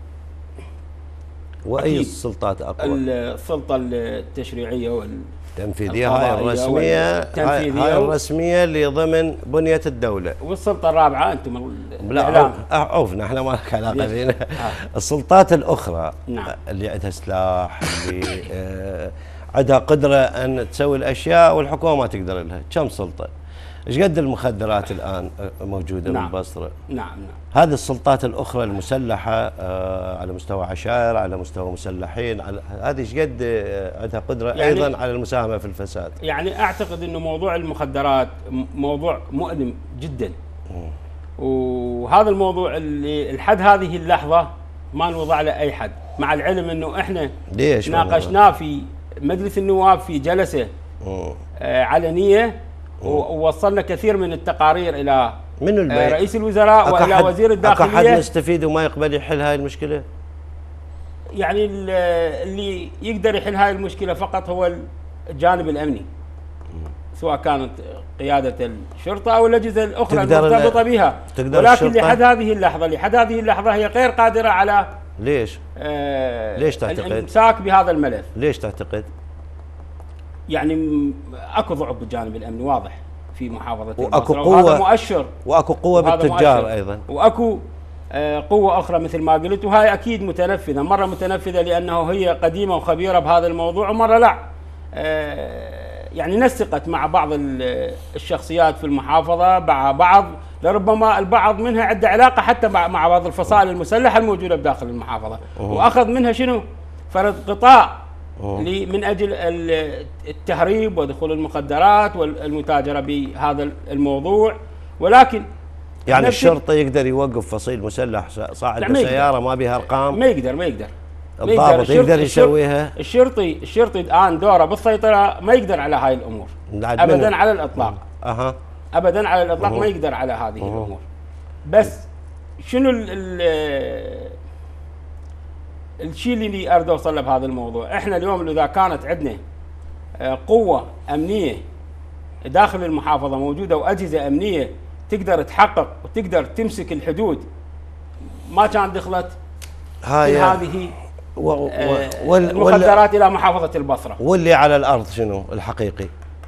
واي السلطات اقوى؟ السلطه التشريعيه التنفيذيه، هاي الرسميه، هاي الرسميه اللي ضمن بنيه الدوله. والسلطه الرابعه انتم الاعلام. عوفنا احنا ما لك علاقه فينا. السلطات الاخرى نعم. اللي عندها سلاح، اللي عندها قدره ان تسوي الاشياء والحكومه ما تقدر لها، كم سلطه؟ ايش قد المخدرات الان موجوده نعم. بالبصره؟ نعم. هذه السلطات الاخرى المسلحه على مستوى عشائر، على مستوى مسلحين، على هذه ايش قد عندها قدره يعني ايضا على المساهمه في الفساد؟ يعني اعتقد انه موضوع المخدرات موضوع مؤلم جدا. وهذا الموضوع اللي لحد هذه اللحظه ما نوضع له اي حد، مع العلم انه احنا ليش ناقشناه في مجلس النواب في جلسه علنيه، ووصلنا كثير من التقارير الى رئيس الوزراء والى وزير الداخليه. اكو حد مستفيد وما يقبل يحل هاي المشكله؟ يعني اللي يقدر يحل هاي المشكله فقط هو الجانب الامني، سواء كانت قياده الشرطه او الاجهزه الاخرى المرتبطه بها، ولكن لحد هذه اللحظه هي غير قادره على ليش تعتقد؟ الامساك بهذا الملف. ليش تعتقد؟ يعني اكو ضعف بالجانب الامني واضح في محافظه واكو البصره، قوه، وهذا مؤشر، واكو قوه بالتجار ايضا، واكو قوه اخرى مثل ما قلت، وهاي اكيد متنفذه، مره متنفذه لانه هي قديمه وخبيره بهذا الموضوع، ومره لا. يعني نسقت مع بعض الشخصيات في المحافظه، مع بعض لربما البعض منها عنده علاقه حتى مع بعض الفصائل المسلحه الموجوده بداخل المحافظه، واخذ منها شنو؟ فرض قطاع من اجل التهريب ودخول المخدرات والمتاجره بهذا الموضوع. ولكن يعني الشرطه يقدر يوقف فصيل مسلح صاعد بسياره ما بها ارقام؟ ما يقدر. الضابط يقدر يسويها؟ الشرطي الان دوره بالسيطره ما يقدر على هاي الامور ابدا على الاطلاق. ابدا على الاطلاق ما يقدر على هذه الامور. بس شنو الشيء اللي اريد اوصل له بهذا الموضوع؟ احنا اليوم اذا كانت عندنا قوه امنيه داخل المحافظه موجوده واجهزه امنيه تقدر تحقق وتقدر تمسك الحدود، ما كان دخلت هذه المخدرات الى محافظه البصره. واللي على الارض شنو الحقيقي؟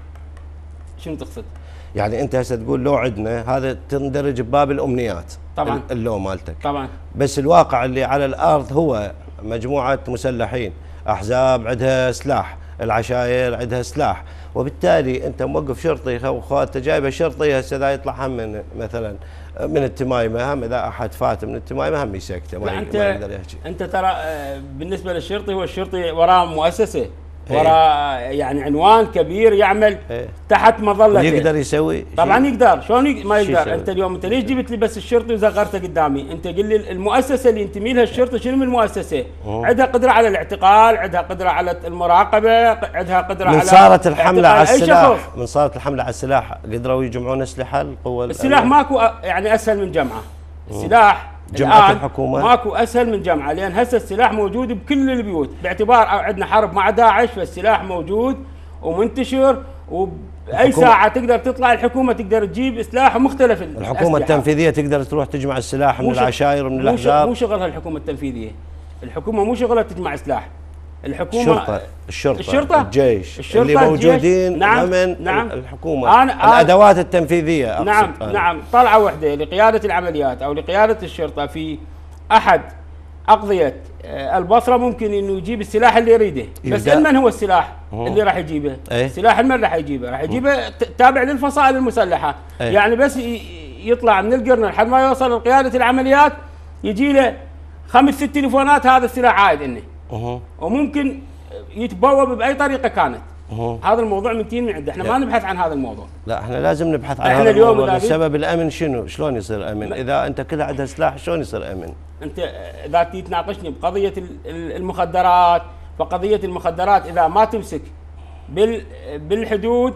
شنو تقصد؟ يعني انت هسه تقول لو عندنا هذا تندرج بباب الامنيات طبعا، اللو مالتك طبعا، بس الواقع اللي على الارض هو مجموعه مسلحين، احزاب عندها سلاح، العشائر عندها سلاح، وبالتالي انت موقف شرطي انت جايبه شرطي هسه اذا يطلع هم من مثلا من التمايمه، هم اذا احد فات من التمايمه هم يسكته ما يقدر يحكي. انت ترى بالنسبه للشرطي هو الشرطي وراه مؤسسه، وراه يعني عنوان كبير يعمل تحت مظلته، يقدر يسوي طبعا يقدر. شلون ما يقدر؟ انت اليوم انت ليش جبت لي بس الشرطي وزغرته قدامي؟ انت قل لي المؤسسه اللي ينتمي لها الشرطي شنو من المؤسسه؟ عندها قدره على الاعتقال، عندها قدره على المراقبه، عندها قدره على صارت الحمله على السلاح، من صارت الحمله على السلاح قدروا يجمعون اسلحه القوه. السلاح ماكو يعني اسهل من جمعه، السلاح جمعت الحكومه ماكو اسهل من جمعه، لان هسه السلاح موجود بكل البيوت، باعتبار عندنا حرب مع داعش فالسلاح موجود ومنتشر، وباي ساعه تقدر تطلع الحكومه تقدر تجيب سلاح مختلف. الحكومه التنفيذيه تقدر تروح تجمع السلاح من العشائر ومن الاحزاب. مو شغلها الحكومه التنفيذيه، الحكومه مو شغلها تجمع سلاح، الحكومه الشرطه الجيش اللي موجودين ضمن الحكومه، الادوات التنفيذيه. نعم طلعه وحده لقياده العمليات او لقياده الشرطه في احد اقضيه البصره ممكن انه يجيب السلاح اللي يريده، بس من هو السلاح اللي راح يجيبه؟ السلاح من راح يجيبه؟ راح يجيبه تابع للفصائل المسلحه، يعني بس يطلع من القرن لحد ما يوصل لقياده العمليات يجي له 5-6 تليفونات هذا السلاح عايد انه، وممكن يتبوب باي طريقه كانت. هذا الموضوع من عنده، احنا ما نبحث عن هذا الموضوع. لا احنا لازم نبحث عن هذا الموضوع لسبب الامن. شلون يصير امن؟ اذا انت كلها عندها سلاح شلون يصير امن؟ انت اذا تناقشني بقضيه المخدرات، فقضيه المخدرات اذا ما تمسك بالحدود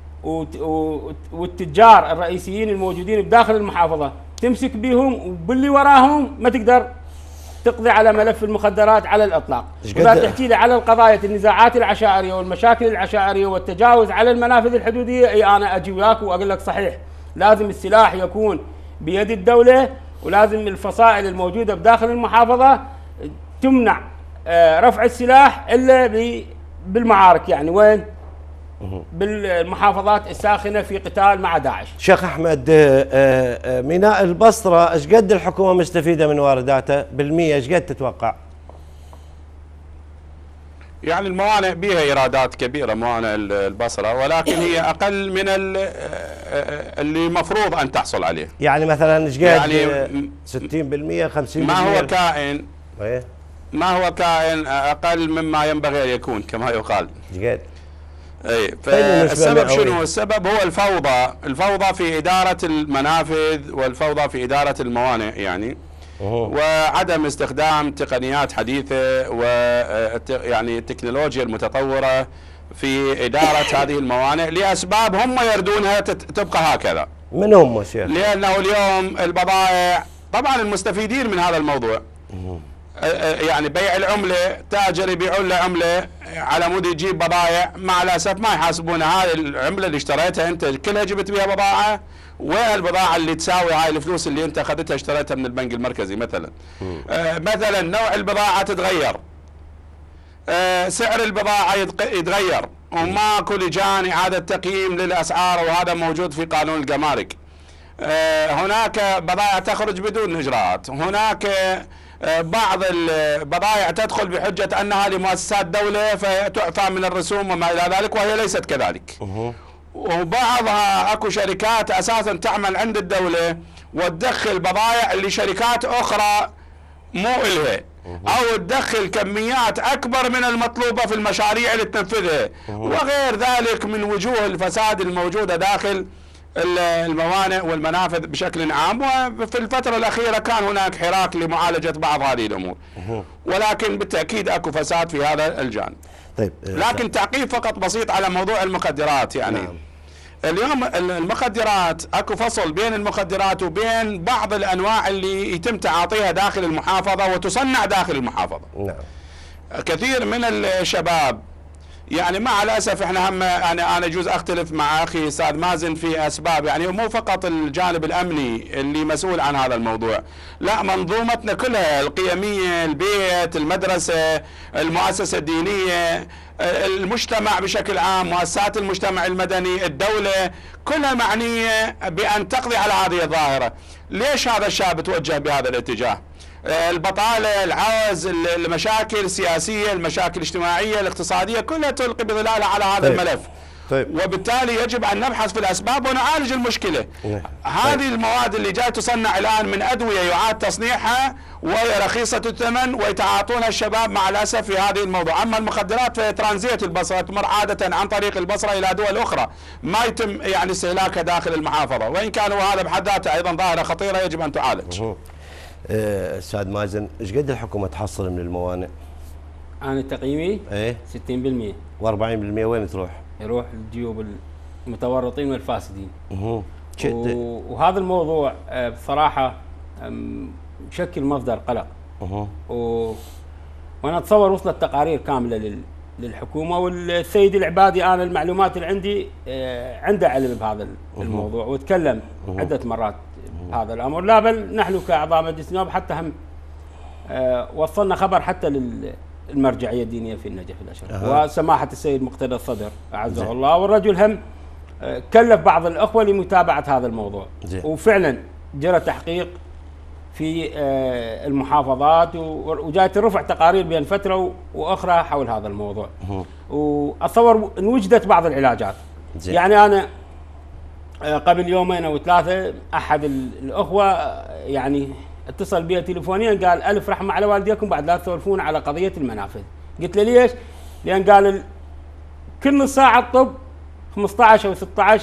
والتجار الرئيسيين الموجودين بداخل المحافظة تمسك بهم، وباللي وراهم ما تقدر تقضي على ملف المخدرات على الإطلاق. وإذا تحكي لي على القضايا النزاعات العشائرية والمشاكل العشائرية والتجاوز على المنافذ الحدودية، أي أنا أجي وياك وأقول لك صحيح، لازم السلاح يكون بيد الدولة، ولازم الفصائل الموجودة بداخل المحافظة تمنع رفع السلاح إلا بالمعارك، يعني وين؟ بالمحافظات الساخنة في قتال مع داعش. شيخ أحمد، ميناء البصرة ايش قد الحكومة مستفيدة من وارداته بالمية؟ ايش قد تتوقع؟ يعني الموانئ بها ايرادات كبيره، موانئ البصره، ولكن هي اقل من اللي مفروض ان تحصل عليه. يعني مثلا ايش قد؟ يعني 60%، 50%؟ ما هو كائن اقل مما ينبغي ان يكون كما يقال. ايش قد؟ اي، فالسبب شنو؟ السبب هو الفوضى في اداره المنافذ والفوضى في اداره الموانئ يعني. وعدم استخدام تقنيات حديثة ويعني التكنولوجيا المتطورة في إدارة هذه الموانئ لأسباب هم يردونها تبقى هكذا. من هم شيخ؟ لأنه اليوم البضائع طبعا المستفيدين من هذا الموضوع، يعني بيع العملة، تاجر يبيعون له عملة على مود يجيب بضائع، مع الأسف ما يحاسبون هاي العملة اللي اشتريتها أنت كلها جبت بها بضاعة، والبضاعة اللي تساوي هاي الفلوس اللي انت اخذتها اشتريتها من البنك المركزي مثلا. مثلا نوع البضاعة تتغير، سعر البضاعة يتغير، وماكو لجان إعادة تقييم للأسعار، وهذا موجود في قانون الجمارك. هناك بضائع تخرج بدون إجراءات، هناك بعض البضائع تدخل بحجة أنها لمؤسسات دولة فتعفى من الرسوم وما إلى ذلك، وهي ليست كذلك. وبعضها اكو شركات اساسا تعمل عند الدولة وتدخل بضائع لشركات اخرى مو الها، او تدخل كميات اكبر من المطلوبة في المشاريع اللي تنفذها، وغير ذلك من وجوه الفساد الموجودة داخل الموانئ والمنافذ بشكل عام. وفي الفترة الأخيرة كان هناك حراك لمعالجة بعض هذه الأمور، ولكن بالتأكيد أكو فساد في هذا الجانب. طيب، لكن تعقيب فقط بسيط على موضوع المخدرات. يعني نعم. اليوم المخدرات اكو فصل بين المخدرات وبين بعض الانواع اللي يتم تعاطيها داخل المحافظة وتصنع داخل المحافظة. نعم. كثير من الشباب يعني مع الاسف احنا هم يعني انا يجوز اختلف مع اخي استاذ مازن في اسباب، يعني مو فقط الجانب الامني اللي مسؤول عن هذا الموضوع، لا منظومتنا كلها القيميه، البيت، المدرسه، المؤسسه الدينيه، المجتمع بشكل عام، مؤسسات المجتمع المدني، الدوله، كلها معنيه بان تقضي على هذه الظاهره. ليش هذا الشاب توجه بهذا الاتجاه؟ البطالة، العوز، المشاكل السياسية، المشاكل الاجتماعية، الاقتصادية، كلها تلقي بظلالها على هذا الملف. وبالتالي يجب أن نبحث في الأسباب ونعالج المشكلة. هذه المواد اللي جاي تصنع الآن من أدوية يعاد تصنيعها وهي رخيصة الثمن ويتعاطونها الشباب مع الأسف في هذه الموضوع. أما المخدرات فهي ترانزيت البصرة، تمر عادة عن طريق البصرة إلى دول أخرى، ما يتم يعني استهلاكها داخل المحافظة، وإن كان هذا بحد ذاته أيضا ظاهرة خطيرة يجب أن تعالج. استاذ مازن، ايش قد الحكومه تحصل من الموانئ؟ انا تقييمي 60%. و40% وين تروح؟ يروح لجيوب المتورطين والفاسدين. وهذا الموضوع بصراحه بشكل مصدر قلق. وانا اتصور وصلت تقارير كامله للحكومه، والسيد العبادي انا المعلومات اللي عندي عنده علم بهذا الموضوع، وتكلم عده مرات هذا الامر. لا بل نحن كاعضاء مجلس النواب حتى هم وصلنا خبر حتى للمرجعيه الدينيه في النجف الاشرف وسماحه السيد مقتدى الصدر اعزه الله، والرجل هم كلف بعض الاخوه لمتابعه هذا الموضوع. وفعلا جرى تحقيق في المحافظات، وجاءت رفع تقارير بين فتره واخرى حول هذا الموضوع. واتصور ان وجدت بعض العلاجات. يعني انا قبل يومين او ثلاثه احد الاخوه يعني اتصل بي تليفونيا قال الف رحمه على والديكم بعد لا تسولفون على قضيه المنافذ. قلت له ليش؟ لان قال كل نص ساعه طب 15 او 16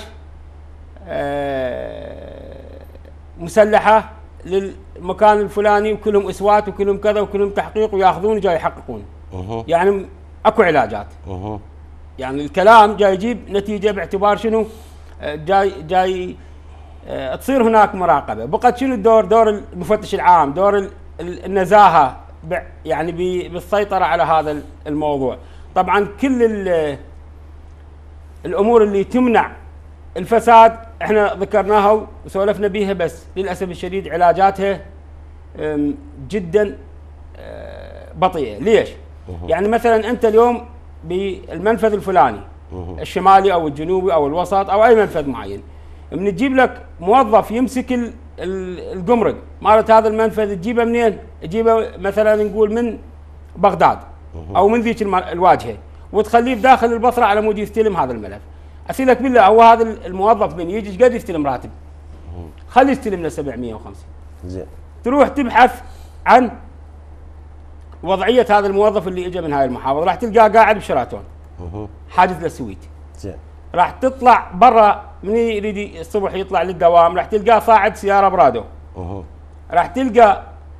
مسلحه للمكان الفلاني، وكلهم اسوات وكلهم كذا وكلهم تحقيق، وياخذون جاي يحققون. يعني اكو علاجات. يعني الكلام جاي يجيب نتيجه باعتبار شنو؟ جاي تصير هناك مراقبه. بقت شنو الدور؟ دور المفتش العام، دور النزاهه يعني بالسيطره على هذا الموضوع. طبعا كل الامور اللي تمنع الفساد احنا ذكرناها وسولفنا بيها، بس للاسف الشديد علاجاتها جدا بطيئه. ليش؟ يعني مثلا انت اليوم بالمنفذ الفلاني الشمالي او الجنوبي او الوسط او اي منفذ معين، من تجيب لك موظف يمسك الجمرك مالت هذا المنفذ، تجيبه منين؟ تجيبه مثلا نقول من بغداد او من ذيك الواجهه، وتخليه بداخل البصره على مود يستلم هذا الملف. اسالك بالله، هو هذا الموظف من يجي ايش قد يستلم راتب؟ خليه يستلم له 750. زين. تروح تبحث عن وضعيه هذا الموظف اللي اجى من هاي المحافظه، راح تلقاه قاعد بشراتون حاجز له سويت. زين. راح تطلع برا من يريد الصبح يطلع للدوام، راح تلقاه صاعد سياره برادو. راح تلقى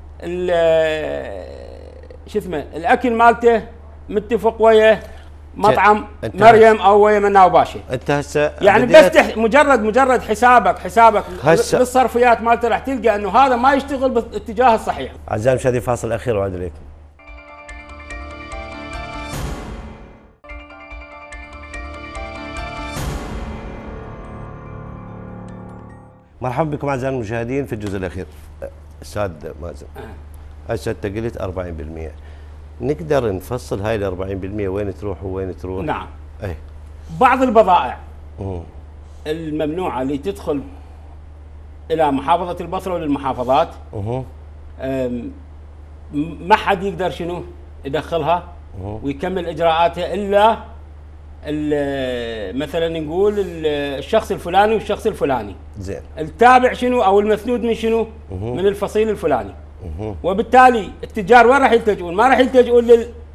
شو اسمه الاكل مالته متفق ويا مطعم مريم او ويا مناو باشا. انت هسه يعني بس مجرد حسابك للصرفيات مالته، راح تلقى انه هذا ما يشتغل بالاتجاه الصحيح. اعزائي المشاهدين، فاصل اخير وعد اليكم. مرحبا بكم اعزائي المشاهدين في الجزء الاخير. استاذ مازن، هسه انت قلت 40%، نقدر نفصل هاي ال 40% وين تروح وين تروح؟ نعم. اي بعض البضائع الممنوعه اللي تدخل الى محافظه البصره وللمحافظات ما حد يقدر شنو يدخلها ويكمل اجراءاتها الا مثلا نقول الشخص الفلاني والشخص الفلاني. زين. التابع شنو او المسنود من شنو؟ من الفصيل الفلاني. وبالتالي التجار وين راح يلتجؤون؟ ما راح يلتجؤون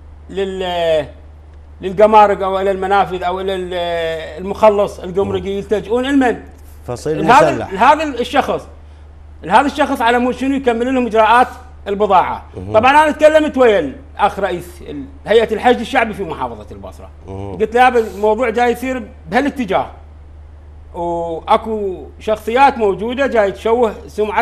للجمارك او الى المنافذ او الى المخلص الجمركي، يلتجؤون لمن؟ فصيل مسلح. هذا الشخص على مود شنو؟ يكمل لهم اجراءات البضاعه. طبعا انا تكلمت ويا الاخ رئيس هيئه الحشد الشعبي في محافظه البصره، قلت له هذا الموضوع جاي يصير بهالاتجاه، واكو شخصيات موجوده جاي تشوه سمعه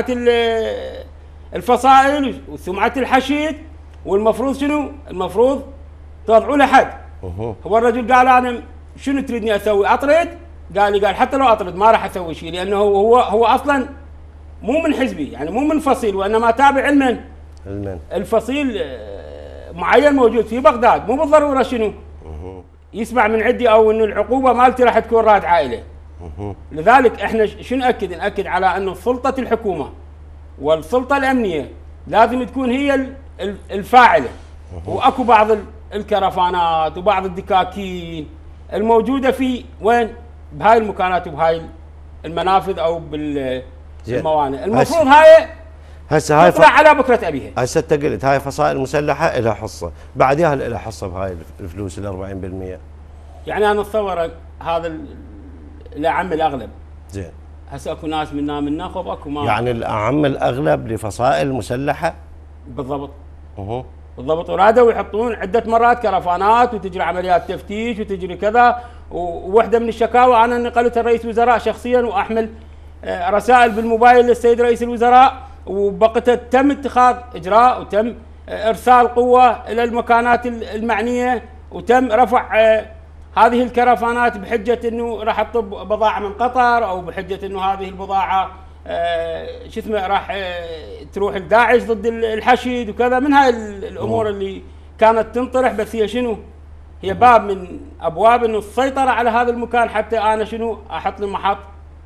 الفصائل وسمعه الحشد، والمفروض شنو؟ المفروض تضعوا له حد. هو الرجل قال انا شنو تريدني اسوي؟ اطرد؟ قال حتى لو اطرد ما راح اسوي شيء، لانه هو اصلا مو من حزبي، يعني مو من فصيل، وانما تابع لمن؟ الفصيل معين موجود في بغداد، مو بالضروره شنو؟ يسمع من عندي او انه العقوبه مالتي راح تكون رادعه اليه. لذلك احنا شنو ناكد على انه سلطه الحكومه والسلطه الامنيه لازم تكون هي الفاعله. واكو بعض الكرفانات وبعض الدكاكين الموجوده في وين؟ بهاي المكانات وبهاي المنافذ او بالموانئ، المفروض هاي تطلع على بكره ابيها. هسه انت قلت هاي فصائل مسلحه لها حصه، بعدها لها حصه بهاي الفلوس ال 40%. يعني انا اتصور هذا الاعم الاغلب. زين. هسه اكو ناس منا ناخذ، اكو ما يعني الاعم الاغلب لفصائل مسلحه؟ بالضبط. بالضبط. ورادوا يحطون عده مرات كرفانات وتجري عمليات تفتيش وتجري كذا. وواحده من الشكاوى انا نقلتها لرئيس الوزراء شخصيا، واحمل رسائل بالموبايل للسيد رئيس الوزراء، وبقت تم اتخاذ اجراء وتم ارسال قوه الى المكانات المعنيه، وتم رفع هذه الكرفانات بحجه انه راح تطب بضاعه من قطر، او بحجه انه هذه البضاعه شو اسمه راح تروح لداعش ضد الحشد وكذا. من هاي الامور اللي كانت تنطرح، بس هي شنو؟ هي باب من ابواب انه السيطره على هذا المكان، حتى انا شنو احط لي محط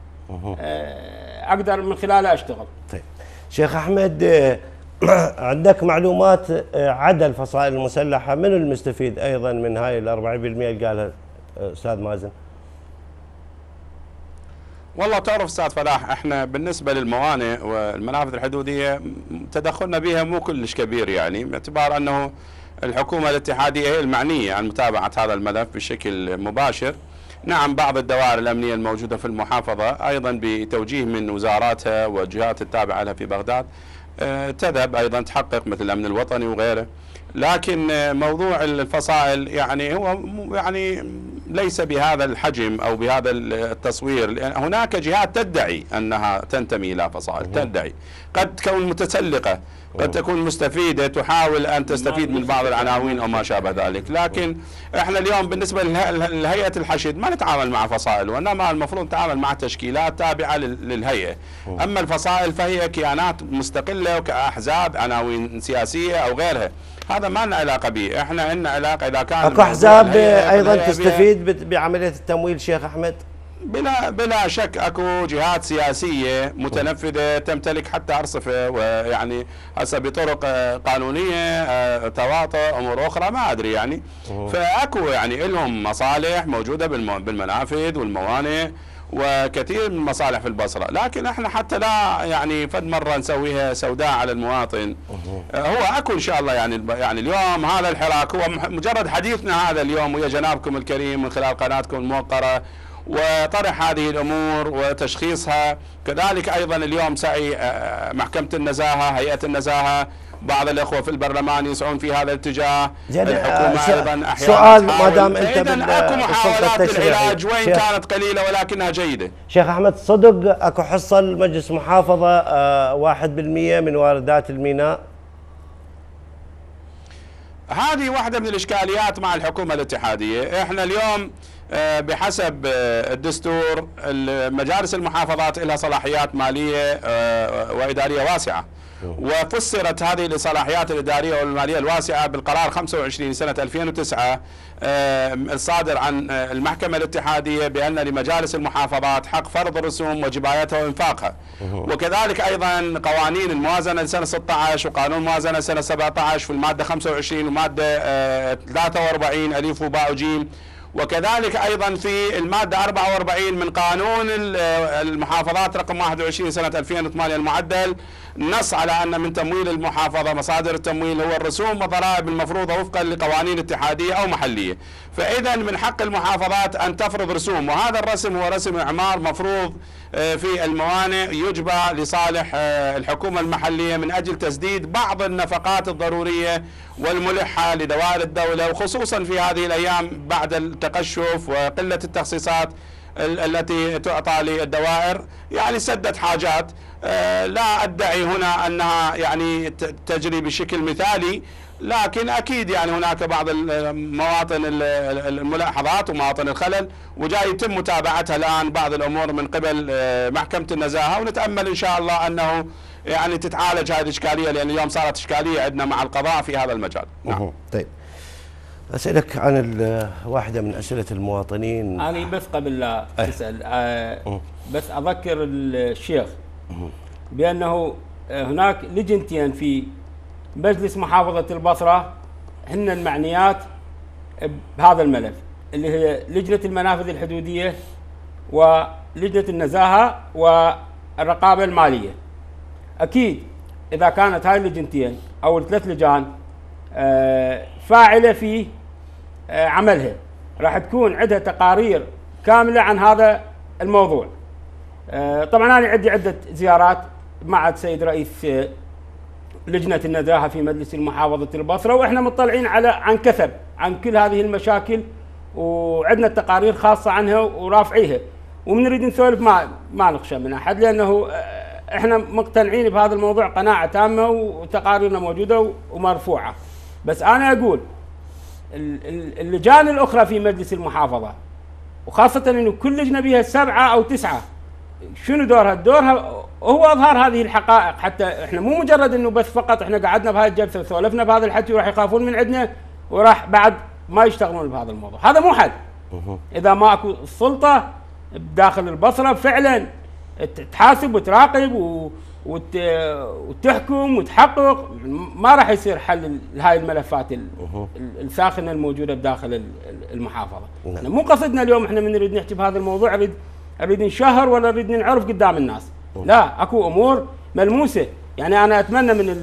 اقدر من خلاله اشتغل. طيب شيخ احمد، عندك معلومات عدد الفصائل المسلحه، من المستفيد ايضا من هاي ال 40% اللي قالها استاذ مازن؟ والله تعرف استاذ فلاح، احنا بالنسبه للموانئ والمنافذ الحدوديه تدخلنا بها مو كلش كبير، يعني باعتبار انه الحكومه الاتحاديه هي المعنيه عن متابعه هذا الملف بشكل مباشر. نعم، بعض الدوائر الامنيه الموجوده في المحافظه ايضا بتوجيه من وزاراتها والجهات التابعه لها في بغداد تذهب ايضا تحقق مثل الامن الوطني وغيره. لكن موضوع الفصائل يعني هو يعني ليس بهذا الحجم أو بهذا التصوير، لأن هناك جهات تدعي أنها تنتمي إلى فصائل، تدعي قد تكون متسلقة، قد تكون مستفيدة تحاول أن تستفيد من بعض العناوين أو ما شابه ذلك. لكن إحنا اليوم بالنسبة لهيئة الحشد ما نتعامل مع فصائل، وإنما المفروض نتعامل مع تشكيلات تابعة للهيئة. أما الفصائل فهي كيانات مستقلة وكأحزاب عناوين سياسية أو غيرها، هذا ما لنا علاقة به. إحنا عندنا علاقة إذا كان أكو أحزاب أيضا تستفيد بعملية التمويل شيخ أحمد؟ بلا شك اكو جهات سياسيه متنفذه تمتلك حتى ارصفه، ويعني هسه بطرق قانونيه تواطؤ امور اخرى ما ادري يعني. فاكو يعني لهم مصالح موجوده بالمنافذ والموانئ وكثير من المصالح في البصره، لكن احنا حتى لا يعني فد مره نسويها سوداء على المواطن. هو اكو ان شاء الله يعني اليوم هذا الحراك هو مجرد حديثنا هذا اليوم ويا جنابكم الكريم من خلال قناتكم الموقره، وطرح هذه الأمور وتشخيصها. كذلك أيضا اليوم سعي محكمة النزاهة، هيئة النزاهة، بعض الأخوة في البرلمان يسعون في هذا الاتجاه، الحكومة أيضا أحيانا سؤال ما دام أنت أكو محاولات للعلاج وإن كانت قليلة ولكنها جيدة. شيخ أحمد، صدق أكو حصة المجلس محافظة 1% من واردات الميناء؟ هذه واحدة من الإشكاليات مع الحكومة الاتحادية. إحنا اليوم بحسب الدستور مجالس المحافظات لها صلاحيات مالية وإدارية واسعة، وفسرت هذه الصلاحيات الإدارية والمالية الواسعة بالقرار 25 سنة 2009 الصادر عن المحكمة الاتحادية بأن لمجالس المحافظات حق فرض الرسوم وجبايتها وإنفاقها. وكذلك أيضا قوانين الموازنة لسنة 16 وقانون الموازنة سنة 17 في المادة 25 ومادة 43 ألف وباء وجيم، وكذلك أيضا في المادة 44 من قانون المحافظات رقم 21 سنة 2008 المعدل، نص على أن من تمويل المحافظة مصادر التمويل هو الرسوم والضرائب المفروضة وفقا لقوانين اتحادية أو محلية. فإذا من حق المحافظات أن تفرض رسوم، وهذا الرسم هو رسم إعمار مفروض في الموانئ يجبى لصالح الحكومة المحلية من أجل تسديد بعض النفقات الضرورية والملحة لدوائر الدولة، وخصوصا في هذه الأيام بعد التقشف وقلة التخصيصات التي تعطى للدوائر، يعني سدت حاجات. لا أدعي هنا أنها يعني تجري بشكل مثالي، لكن أكيد يعني هناك بعض المواطن الملاحظات ومواطن الخلل، وجاي يتم متابعتها الآن بعض الأمور من قبل محكمة النزاهة، ونتأمل إن شاء الله أنه يعني تتعالج هذه الإشكالية، لأن اليوم صارت إشكالية عندنا مع القضاء في هذا المجال. نعم. طيب أسألك عن واحدة من أسئلة المواطنين. أنا بس قبل لا تسأل بس أذكر الشيخ بأنه هناك لجنتين في مجلس محافظة البصرة هن المعنيات بهذا الملف، اللي هي لجنة المنافذ الحدودية ولجنة النزاهة والرقابة المالية. أكيد إذا كانت هاي اللجنتين أو الثلاث لجان فاعلة في عملها، راح تكون عندها تقارير كاملة عن هذا الموضوع. طبعا أنا عندي عدة زيارات مع السيد رئيس لجنة النزاهة في مجلس محافظة البصرة، وإحنا مطلعين عن كثب عن كل هذه المشاكل، وعندنا تقارير خاصة عنها ورافعيها، وبنريد نسولف ما نخشى من أحد، لأنه إحنا مقتنعين بهذا الموضوع قناعة تامة وتقاريرنا موجودة ومرفوعة. بس أنا أقول اللجان الأخرى في مجلس المحافظة، وخاصة إنه كل لجنة بها 7 أو 9، شنو دورها؟ دورها هو اظهار هذه الحقائق، حتى احنا مو مجرد انه بس فقط احنا قعدنا بهذه الجلسه وسولفنا بهذا الحكي وراح يخافون من عندنا وراح بعد ما يشتغلون بهذا الموضوع. هذا مو حل. اذا ما اكو السلطه داخل البصره فعلا تحاسب وتراقب وتحكم وتحقق، ما راح يصير حل لهاي الملفات الساخنه الموجوده بداخل المحافظه. احنا مو قصدنا اليوم احنا من نريد نحكي بهذا الموضوع نريد نشهر ولا نريد نعرف قدام الناس. لا، اكو امور ملموسه. يعني انا اتمنى من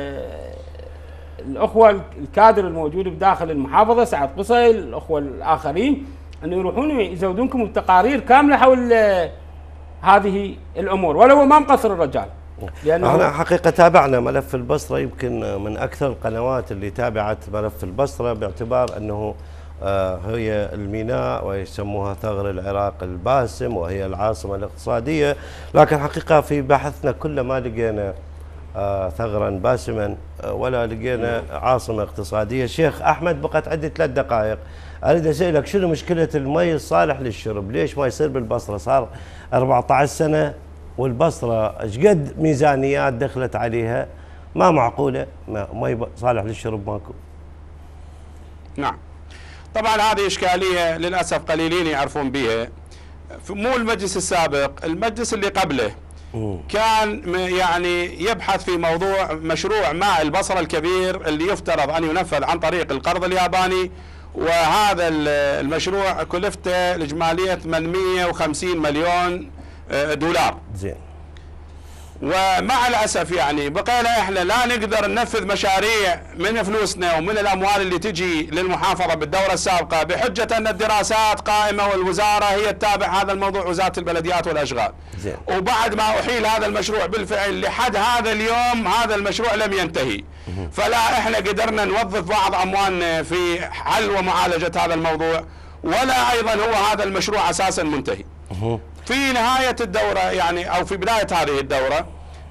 الاخوه الكادر الموجود بداخل المحافظه، سعد قصي، الاخوه الاخرين، انه يروحون يزودونكم بتقارير كامله حول هذه الامور، ولو ما مقصر الرجال. لانه احنا حقيقه تابعنا ملف البصره، يمكن من اكثر القنوات اللي تابعت ملف البصره، باعتبار انه هي الميناء ويسموها ثغر العراق الباسم وهي العاصمة الاقتصادية، لكن حقيقة في بحثنا كل ما لقينا ثغرا باسما ولا لقينا عاصمة اقتصادية. شيخ أحمد بقت عندي 3 دقائق، أريد أسألك شنو مشكلة المي الصالح للشرب؟ ليش ما يصير بالبصرة؟ صار 14 سنة والبصرة اشقد ميزانيات دخلت عليها ما معقولة مي صالح للشرب ماكو. نعم طبعا هذه إشكالية للأسف قليلين يعرفون بها. مو المجلس السابق، المجلس اللي قبله كان يعني يبحث في موضوع مشروع ماء البصرة الكبير اللي يفترض أن ينفذ عن طريق القرض الياباني، وهذا المشروع كلفته الإجمالية 850 مليون دولار. زين. ومع الأسف يعني بقينا إحنا لا نقدر ننفذ مشاريع من فلوسنا ومن الأموال اللي تجي للمحافظة بالدورة السابقة بحجة أن الدراسات قائمة والوزارة هي تتابع هذا الموضوع، وزارة البلديات والأشغال. زين. وبعد ما أحيل هذا المشروع بالفعل لحد هذا اليوم هذا المشروع لم ينتهي. فلا إحنا قدرنا نوظف بعض أموالنا في حل ومعالجة هذا الموضوع، ولا أيضا هو هذا المشروع أساسا منتهي. في نهاية الدورة يعني أو في بداية هذه الدورة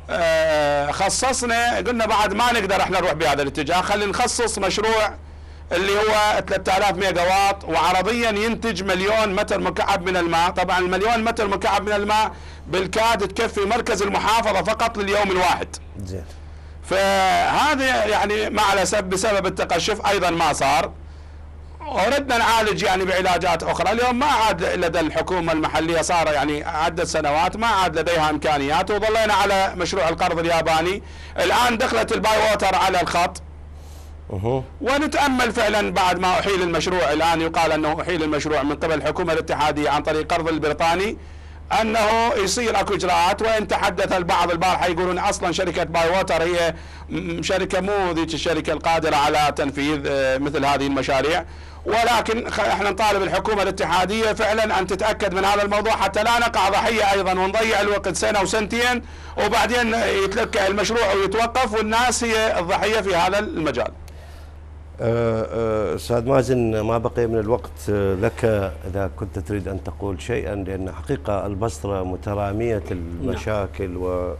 خصصنا، قلنا بعد ما نقدر احنا نروح بهذا الاتجاه، خلينا نخصص مشروع اللي هو 3000 ميجا واط وعرضيا ينتج 1,000,000 متر مكعب من الماء. طبعا 1,000,000 متر مكعب من الماء بالكاد تكفي مركز المحافظة فقط لليوم الواحد. زين. فهذا يعني مع الأسف بسبب التقشف أيضا ما صار، وردنا نعالج يعني بعلاجات أخرى. اليوم ما عاد لدى الحكومة المحلية، صار يعني عدة سنوات ما عاد لديها إمكانيات، وظلينا على مشروع القرض الياباني. الآن دخلت الباي ووتر على الخط، ونتأمل فعلا بعد ما أحيل المشروع، الآن يقال أنه أحيل المشروع من قبل الحكومة الاتحادية عن طريق القرض البريطاني، أنه يصير أكو إجراءات. وإن تحدث البعض البارحة يقولون أصلا شركة باي ووتر هي شركة مو ذيك الشركة القادرة على تنفيذ مثل هذه المشاريع، ولكن احنا نطالب الحكومة الاتحادية فعلا أن تتأكد من هذا الموضوع حتى لا نقع ضحية أيضا ونضيع الوقت سنة وسنتين وبعدين يتلكأ المشروع ويتوقف والناس هي الضحية في هذا المجال. أستاذ مازن ما بقي من الوقت لك إذا كنت تريد أن تقول شيئا، لأن حقيقة البصرة مترامية المشاكل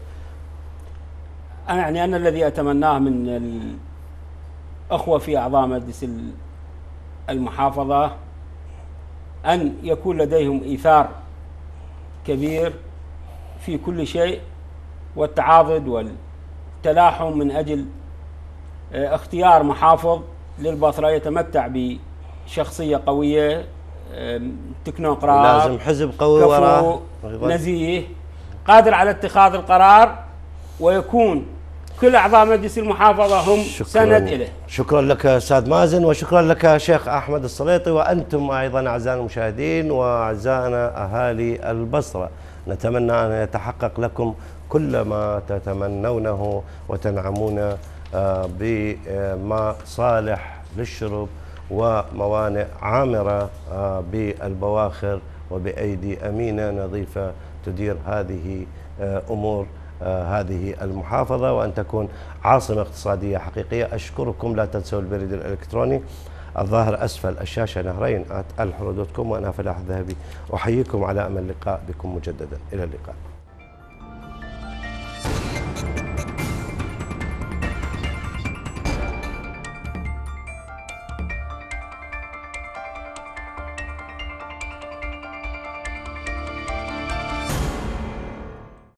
أنا الذي أتمناه من الأخوة في أعضاء مجلس المحافظة أن يكون لديهم إيثار كبير في كل شيء والتعاضد والتلاحم من أجل اختيار محافظ للبصرة يتمتع بشخصية قوية، تكنوقراط، لازم حزب قوي وراه، نزيه، قادر على اتخاذ القرار، ويكون كل أعضاء مجلس المحافظة هم سند إليه. شكرا لك أستاذ مازن، وشكرا لك شيخ أحمد السليطي، وأنتم أيضا أعزائنا المشاهدين وأعزائنا أهالي البصرة، نتمنى أن يتحقق لكم كل ما تتمنونه وتنعمون بماء صالح للشرب وموانئ عامرة بالبواخر وبأيدي أمينة نظيفة تدير هذه أمور هذه المحافظة، وأن تكون عاصمة اقتصادية حقيقية. أشكركم، لا تنسوا البريد الإلكتروني الظاهر أسفل الشاشة نهرين @alhura.com، وأنا فلاح الذهبي أحييكم على أمل اللقاء بكم مجددا. إلى اللقاء.